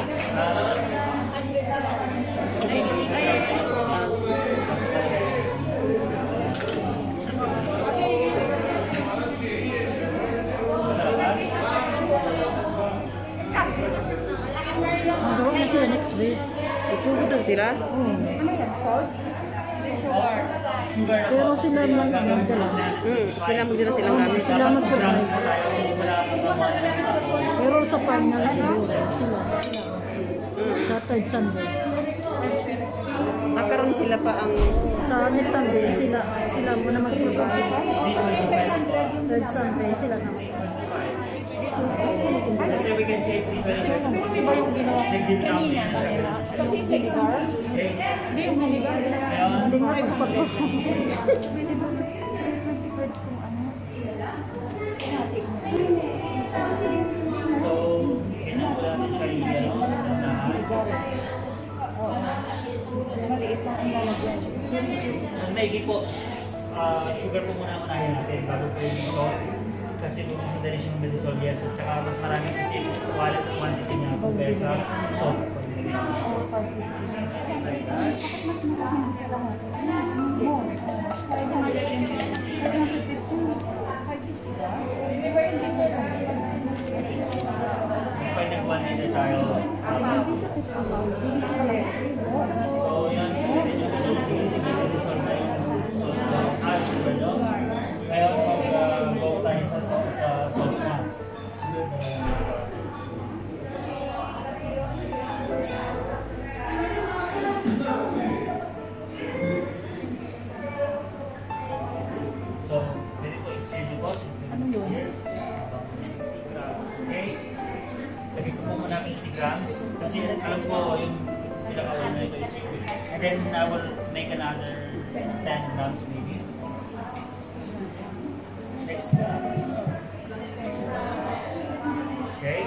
Magawa na sila next week. Nagsugutan sila? Sugar na Pero po. sila magdala. Sila magdala silang gamit. Sila Grams mag-provide. na tayo kasi wala sa mga Pero sa final siguro, sila. Sa third Sunday. Nakaroon sila pa ang... Sa next Sunday, sila muna mag-provide. Third Sunday, sila naman. Kasi we can say Kasi ba yung ginawa ko kanina? Kasi 6 hour. Hindi yung vinegar. Hindi nga pagpapag. So, ganyan po natin siya yung Maliit lang ang lalagyan. mas maigi po, sugar po muna unahin natin bago po yung salt. Kasi pumunta rin siyang medisol, yes. At saka mas marami kasi wallet ang quantity niya compare sa salt. Like that. Mas pwede 1 liter tayo. So, yan. Medisol na yung sugar nyo. Ngayon, mag-go tayo sa salt na. So, pwede po i-stir nyo po. Ano yun? 50 grams, okay? Lagay ko po muna 50 grams. Kasi alam ko yung pinaka-one na ito is good. And then, I will make another 10 grams maybe. Next. Okay?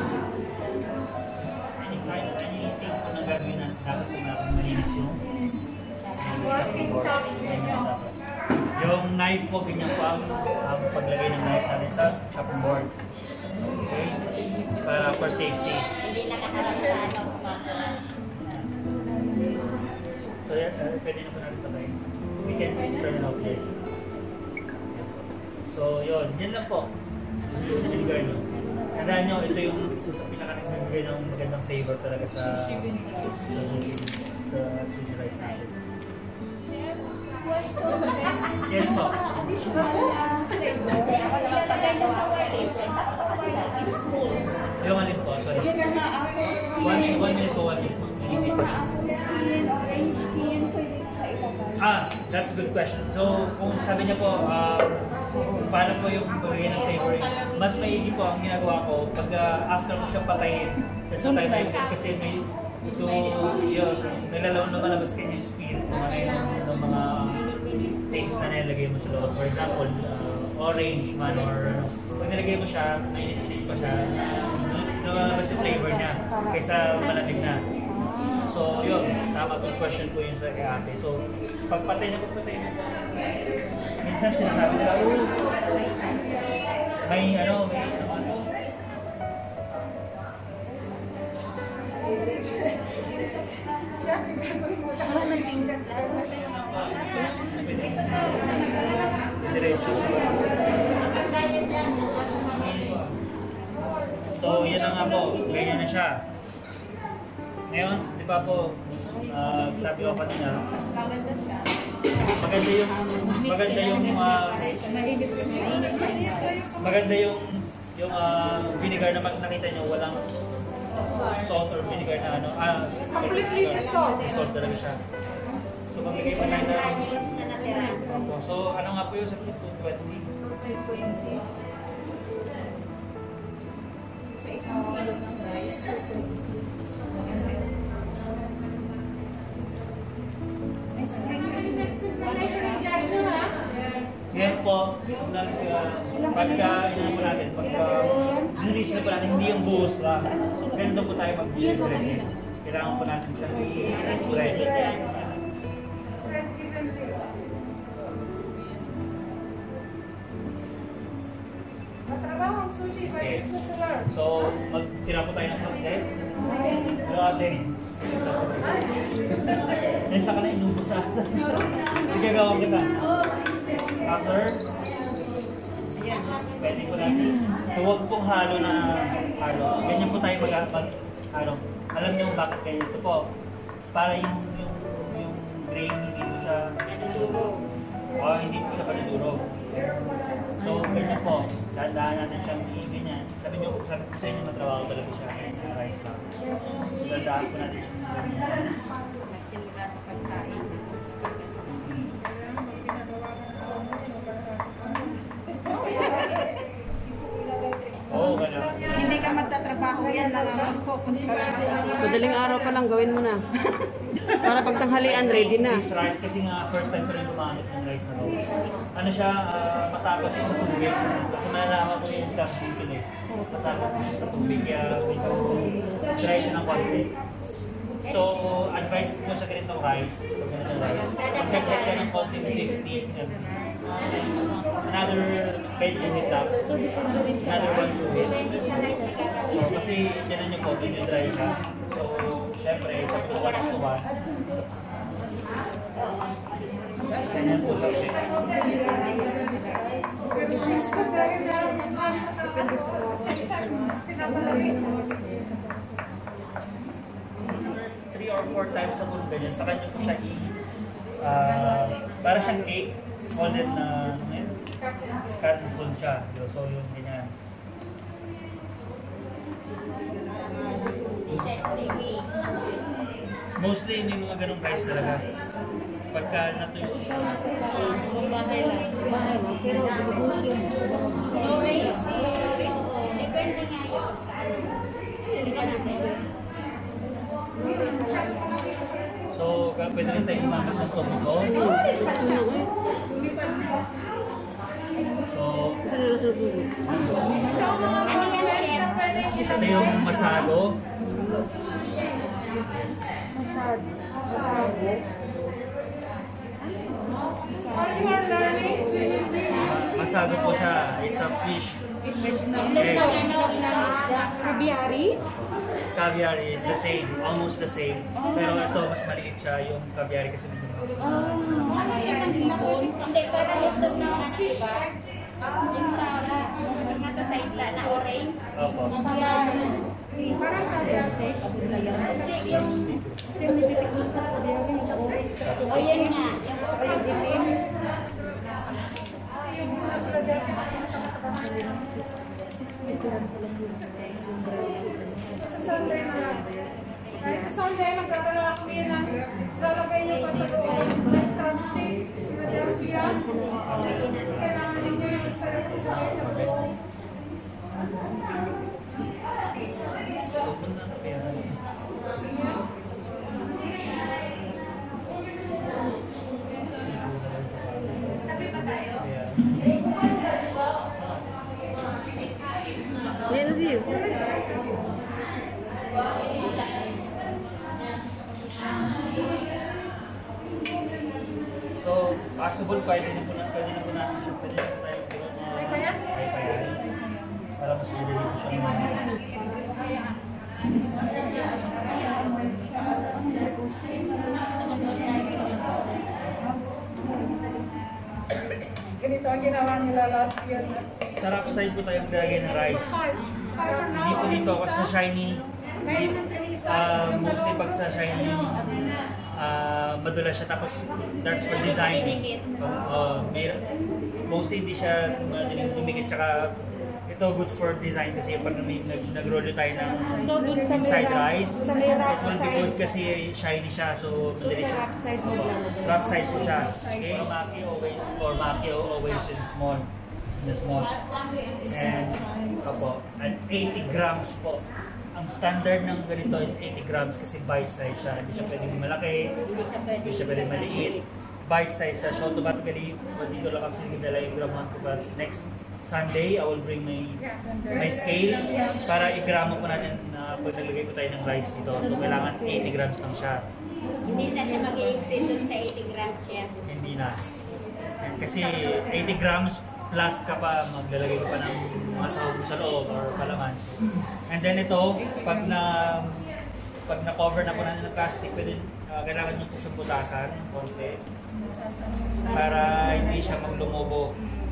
Anything po na gagawin na dapat po natin malinis yung knife po, ganyan po ang paglagay ng knife natin sa chopping board. Okay? Para for safety. Hindi nakaharap sa ano. So yan, pwede na po natin tabayin. We can turn off this. So yun, yan lang po. Yung vinegar nyo. Tandaan nyo, ito yung isa sa pinaka-nagbibigay ng magandang flavor talaga sa sushi. Sa sushi rice natin. Yes po. Hindi ako naman pagkagawa sa kitchen. Tapos sa kanila. It's cool. Yung alin po, sorry. Yun na nga, apple 1 minute po, 1 minute po. Hindi po siya. apple skin, orange skin, pwede siya ipapal. That's a good question. So, kung sabi niya po, paano po yung pagbigay ng flavor, mas maigi po ang ginagawa ko pag after ko siya patayin, kasi tayo kasi may yun, nilalaw na malabas kayo yung spirit kung ano yun ng mga things na nilagay mo sa loob. For example, orange man or pag nilagay mo siya, nainit-init pa siya, nalalabas yung flavor niya kaysa malamig na. So yun, tama, good question po yun sa kay ate. So, pagpatay na pagpatay mo po, minsan sinasabi nila, may diretso. So, yan na nga po, ganyan na siya. Ngayon, di ba po, sabi ko kanina, maganda yung vinegar na nakita nyo, walang salt or vinegar na ano, completely salt talaga siya. So, maglagay pa tayo na, so, ano nga po yun, sabi 220? Sa isang kilo ng rice. Yes po, pagka po natin, pagka release na po natin, hindi yung buhos lang. So, ganun po tayo mag-dressing. Kailangan po natin siyang i-spread. Matrabaho ang sushi, but it's popular. So, magtira po tayo ng konti. Hello ate. Yan siya ka na inubos na. Sige, gawin kita. After, pwede po natin. So, huwag pong halo na halo. Ganyan po tayo mag-halo. Alam niyo bakit ganyan ito po. Para yung grain hindi po siya hindi po siya panidurog. So, ganyan po. Dahan-dahan natin siyang ganyan. Sabi ko sa inyo matrabaho talaga siya. Rice lang. So, dahan po natin siyang ganyan. Nagsimula sa pagsain. Oo, ganyan. Hindi ka magtatrabaho yan, lang ang focus ka lang sa Madaling araw pa lang gawin mo na. Para pag tanghalian, ready na. This rice kasi nga first time ko rin gumamit ng rice na to. Ano siya, matakot siya sa tubig. Kasi malalaman ko yun sa tubig eh. Matakot siya sa tubig kaya medyo dry siya ng konti. So, advice ko sa ganitong rice, pag ganitong rice, pagkakit ka ng konti 50, another 10 minutes up, another 1 to hit. So, kasi yan nyo po, medyo dry siya. So, syempre, sabi ko 1 to 1. Ganyan po siya. Pero please, pag meron ng fans sa pinapalagay sa 3 or 4 times a month ganyan. Sa kanya po siya para siyang cake, folded na cut and fold siya. So yung ganyan. Mostly may mga ganong price talaga. Pagka natuyo siya. Bahay lang, pero bubuhos yun. Depende nga yun. So, pwede rin tayo gumamit ng tomato. So, ito yung masado. One more, darling. Sago po siya. It's a fish. Okay. Kabiari? Caviar is the same, almost the same. Pero ito, mas maliit siya. Yung caviar kasi medyo mas Hindi, para itlog na fish. Yung sa mga to sa isla na orange. Opo. Parang kabiari fish. Hindi, yung... O yun nga, yung orange. Sa Sunday na lang. Guys, sa Sunday, magkakaroon kami ng lalagay niyo pa sa loob ng crab stick, Philadelphia. Kailangan ninyo yung sarili sa loob. Yan na siya. So, possible pwede na po natin siya. Pwede na po tayo kaya para mas madali po siya. Ganito ang ginawa nila last year. Sa rough side po tayo maglalagay ng rice. Dito kasi sa shiny, mostly pag sa shiny, madulas siya, tapos that's for designing. Mostly hindi siya madaling dumikit, tsaka ito good for design kasi pag nag-roll tayo ng inside rice, it will be good kasi shiny siya, so madali siya. Rough size po siya. Okay, maki always in small. And opo, at 80 grams po. Ang standard ng ganito is 80 grams kasi bite size siya. Hindi siya pwedeng malaki, hindi siya pwedeng maliit. Bite size siya. So automatically, dito lang kasi nagdala yung gramuhan ko. But next Sunday, I will bring my scale para i-gramo po natin na pag naglagay ko tayo ng rice dito. So kailangan 80 grams lang siya. Hindi na siya mag-i-exceed dun sa 80 grams siya. Hindi na. Kasi 80 grams plus ka pa, maglalagay ka pa ng mga sahog sa loob or palaman. And then ito, pag na-cover na po natin ng plastic, kailangan nyo po siyang butasan konti para hindi siya maglumubo.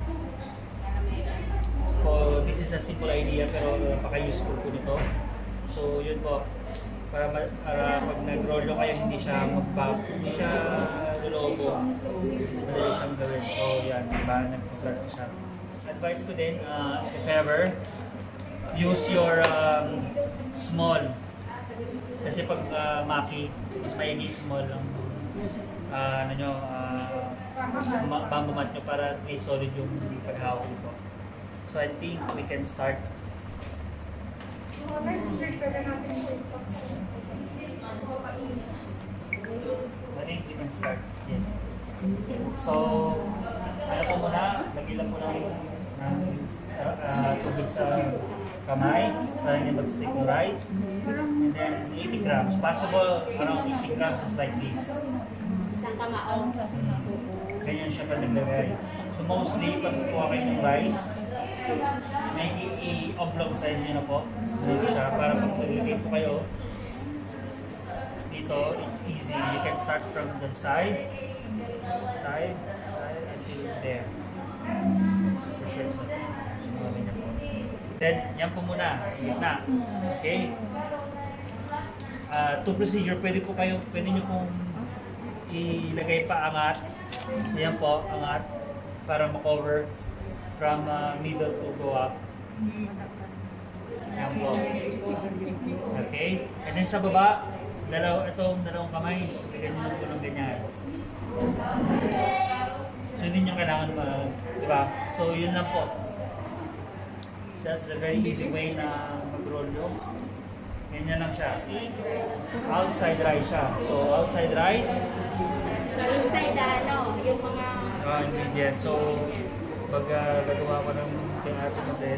So, this is a simple idea pero napaka-useful po nito. So, yun po. Para pag nag-roll kayo, hindi siya lulubo. Madali siyang gawin. So, yan. Diba? Nag-flirt siya. Advice ko din, if ever, use your small. Kasi pag maki, mas maigi small lang. Bamboo mat nyo para at least solid yung paghawak nito. So, I think we can start. I think we can start. Yes. So, ano po muna, lagyan lang po ng tubig sa kamay para hindi mag-stick to rice. And then 80 grams. Possible around 80 grams is like this. Isang kamao. Ganyan siya pa naglagay. So mostly, pag kuha kayo ng rice, may i-oblong side nyo na po. Dito siya. Para pag naglagay po kayo, dito, it's easy. You can start from the side, until there. For sure, so ganyan po. Then, yan po muna. Gitna. Okay? To procedure, pwede nyo pong ilagay pa angat. Yan po, angat. Para ma-cover from middle to go up. Yan po. Okay? And then sa baba, itong dalawang kamay, lagyan nyo po ng ganyan. So hindi nyo kailangan diba? So yun lang po. That's a very easy way na mag-roll nyo. Ganyan lang siya. Outside rice siya. So outside rice. So inside yung mga Ingredients. So pag gagawa ko ng pinati mo din,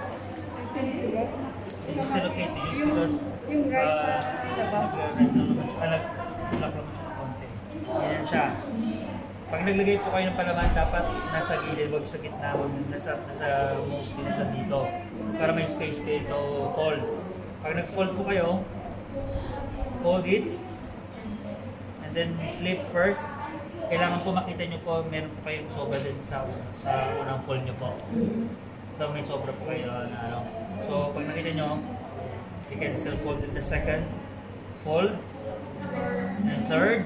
this is still okay to use because yung rice sa labas. Nag-lock naman siya ng konti. Ganyan siya. Pag naglagay po kayo ng palaman, dapat nasa gilid, wag sa gitna, wag nasa mostly nasa dito. Para may space kayo to fold. Pag nag-fold po kayo, hold it, and then flip first. Kailangan po makita nyo po, meron po kayong sobra din sa unang fold nyo po. So may sobra po kayo na ano. So pag nakita nyo, you can still fold it the second fold, and third,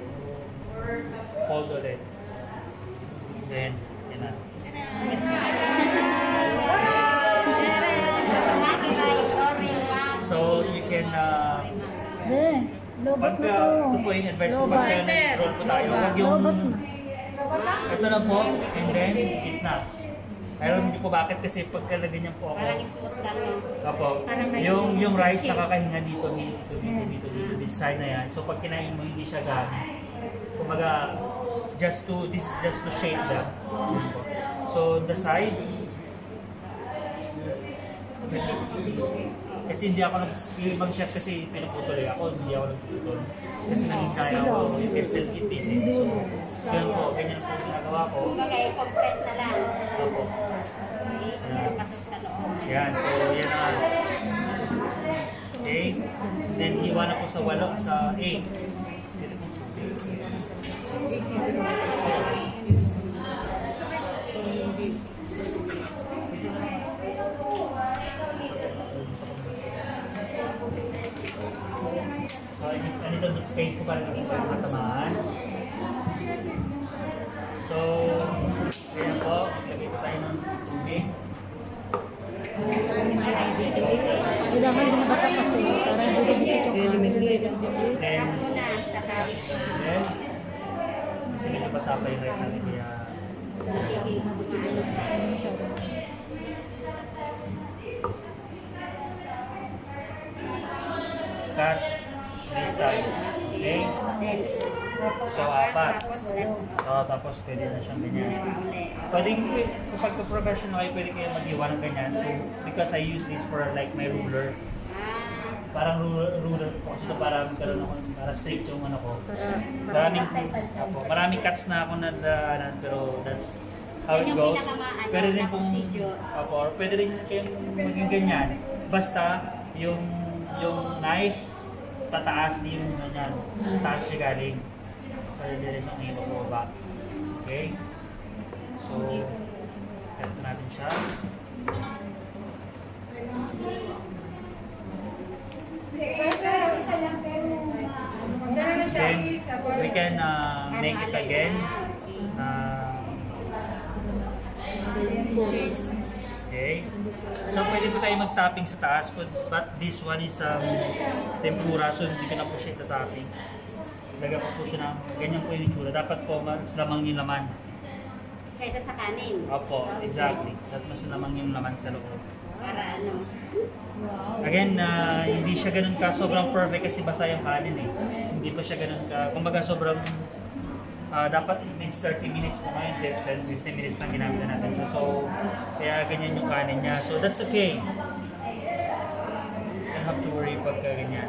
fold ulit. Then, yun na. So you can, Lobot na pagka, to. ito po yung advice ko, pagka nag-roll po tayo, huwag yung, Lobot na. ito na po, and then, gitna. Alam niyo po bakit? Kasi pagka ganyan po ako, Parang smooth lang, no? Apo, yung rice nakakahinga dito, this side na yan. So pag kinain mo, hindi siya gani. Kumbaga, this is just to shape them. So the side, kasi hindi ako yung ibang chef kasi pinuputuloy ako, hindi ako nagpuputol. Kasi naging kaya ako, you can still eat this. So, ganyan po ginagawa ko. Kumbaga, i-compress na lang. Apo. Pasok sa loob. Yan, so yan na. Okay. Then iwa na po sa 8. So, ganito yung space ko para nakatamaan. So, ayan po, lagay po tayo ng tubig. Kailangan din nabasa kasi para hindi dikit yung kanin. Then, Muna, saka then, sige na pasapa yung rice natin kaya cut these sides. Okay? So, 4. Tapos pwede na siyang ganyan. Pwede kapag professional kayo, pwede kayo mag-iwan ng ganyan. Because I use this for like my ruler. Parang ruler po kasi ito para magkaroon ako, para straight yung ano ko. Maraming cuts na ako na pero that's how it goes. Pwede rin pong, pwede rin kayong maging ganyan. Basta yung knife, tataas din yung ganyan. Taas siya galing. Pwede rin yung iba po ba. Okay? So, cut natin siya. Then, we can make it again. Okay. So, pwede po tayo mag-topping sa taas. But this one is tempura. So, hindi ko na po siya ita-topping. Lagyan ko po siya ng ganyan po yung itsura. Dapat po mas lamang yung laman. kaysa sa kanin. Opo, exactly. Dapat mas lamang yung laman sa loob. Para ano. Again, hindi siya ganun ka sobrang perfect kasi basa yung kanin eh. Hindi pa siya ganun ka, kumbaga sobrang dapat it's 30 minutes po ngayon, 10-15 minutes lang ginamit na natin siya. So, kaya ganyan yung kanin niya. So, that's okay. You don't have to worry pagka ganyan.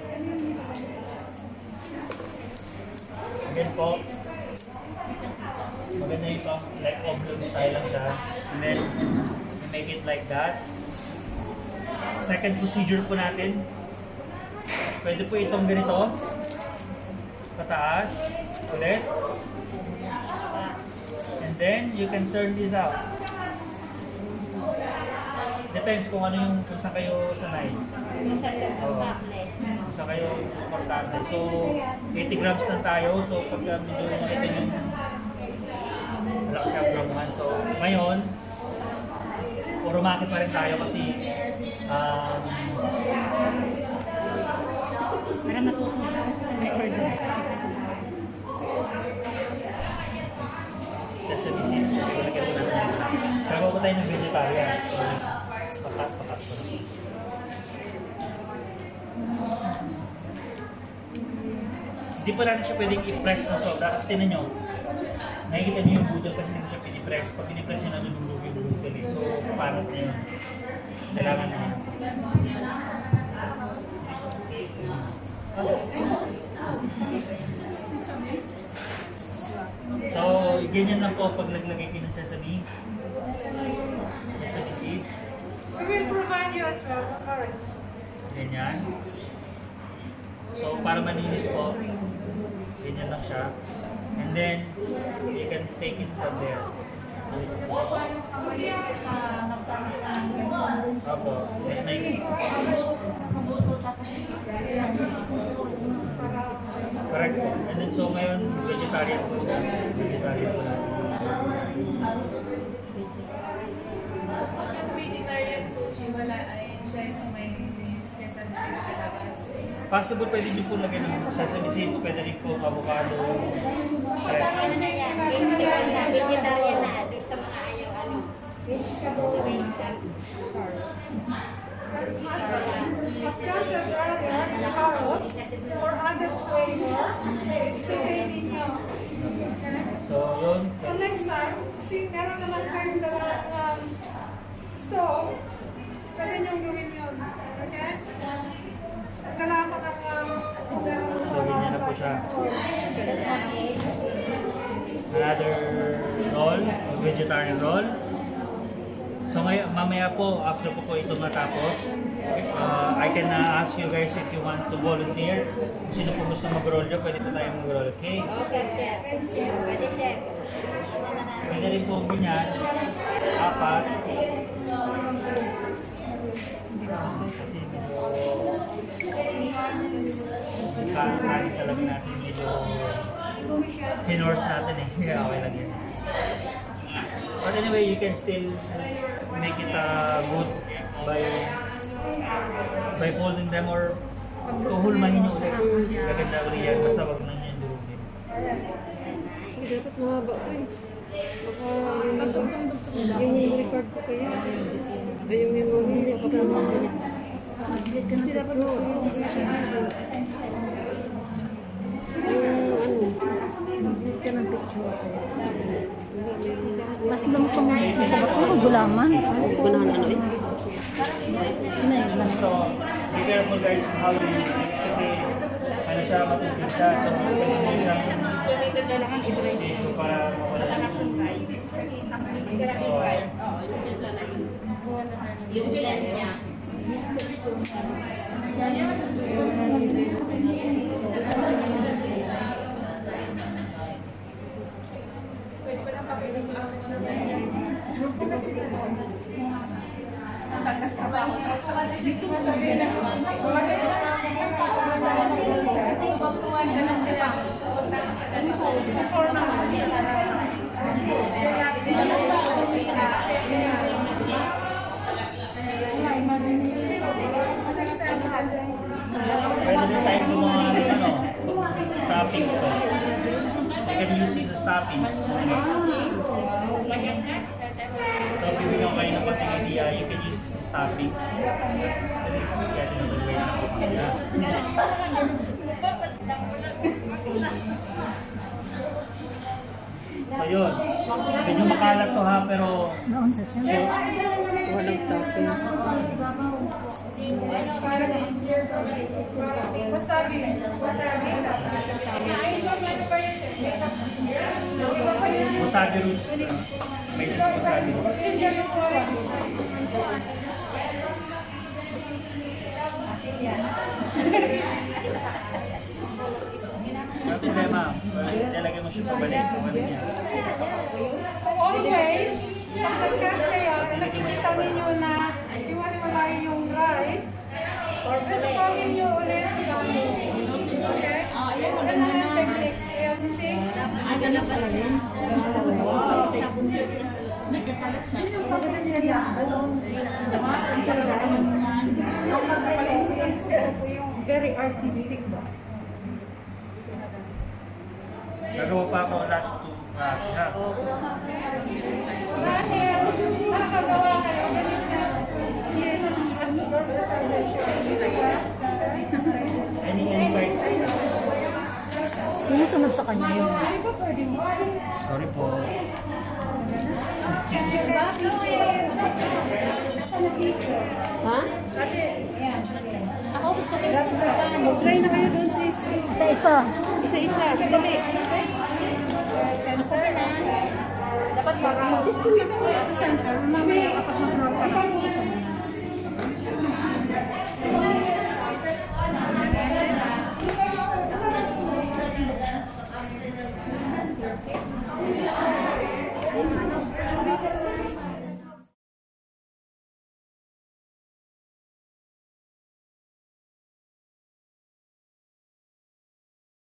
Again po, maganda yung like oblong style lang siya. And then, you make it like that. Second procedure po natin, pwede po itong ganito, pataas, ulit, and then you can turn this out. Depends kung ano yung, kung saan kayo sanay. Kung saan kayo importante. So, 80 grams lang tayo, so pag medyo nakita nyo, wala kasi ang gramuhan. So, ngayon, puro makit pa rin tayo kasi Para matuto. Record doon. sesame seeds. Gagawa ko tayo ng vegetarian. Pakat ko na. Hindi pa natin siya pwedeng i-press na sobra kasi tinan nyo. Nakikita niyo yung budol kasi hindi siya pinipress. Pag pinipress nyo, nalululog yung budol eh. So, paano na yun? Kailangan na yun. So, ganyan lang po pag naglagay kayo ng sesame. Sesame seeds. We will provide you as well the carrots. Ganyan. So, para malinis po, ganyan lang siya. And then, you can take it from there. Opo. Correct po. And then, so ngayon, vegetarian po na. Vegetarian po na. Vegetarian sushi, wala ay siya yung may sesame seeds sa labas. Possible pwede nyo po lagyan ng sesame seeds, pwede rin po avocado. Ano na yan? Vegetarian na. Vegetarian na. Doon sa mga ayaw ano. Vegetable. Mustasa garlic, carrots, for added flavor. Sitayin nyo. So, yun. So next time, kasi meron naman kayong dalawang stove, pwede nyo gawin yun. Okay? Kailangan ng So, ganyan na po siya. Another roll, vegetarian roll. So ngayon, mamaya po, after ko po ito matapos, I can ask you guys if you want to volunteer. Kung sino po gusto mag-roll nyo, pwede po tayong mag-roll, okay? Okay, chef. Pwede, chef. Pwede rin po ganyan, 4. Kasi medyo kahit talaga natin medyo finorce natin eh. Kaya okay lang yun. But anyway, you can still make it good by folding them or tuhulmahin nyo ulit. Gaganda ulit yan, basta wag na nyo yung durugin. Dapat mahaba ito eh. Baka yung memory card ko kaya. Ay, yung memory, makapamahal. Kasi dapat ito yung Ka ng picture. Mas lang kung gulaman. Gunahan ano eh. Kinayag lang. So, be careful guys how you use this kasi ano siya, matutid siya. So, pwede siya issue para mawala sa Yung blend niya. Pwede din tayo gumawa ng toppings to. You can use this as toppings. So, bibigyan ko kayo ng konting idea, you can use this as toppings. Kaya tinatagawin na po kaya. So yun, medyo makalat to ha, pero Noon sa siya. Walang toppings. wasabi. wasabi roots. May wasabi roots. No problema, ilalagay mo siya pabalik kung ano niya. So always, pag nag-cut kayo, nakikita ninyo na iwan-walay yung rice, or pinapawin nyo ulit sila. Okay? Yan maganda na technique. Ayan, see? Ganda pala yun. Very artistic ba? Nagawa pa ako last 2 ha. Dahil nakagawa kayo, ganit na. Any insights? Sino sunod sa kanya yun? Sorry po. Ha? Ako gusto ko yung subukan. Mag-try na kayo doon sis. Isa-isa. Isa-isa. Dali. Ako din ah. Gusto na ko sa center, mamaya kapag mag-roll ka na.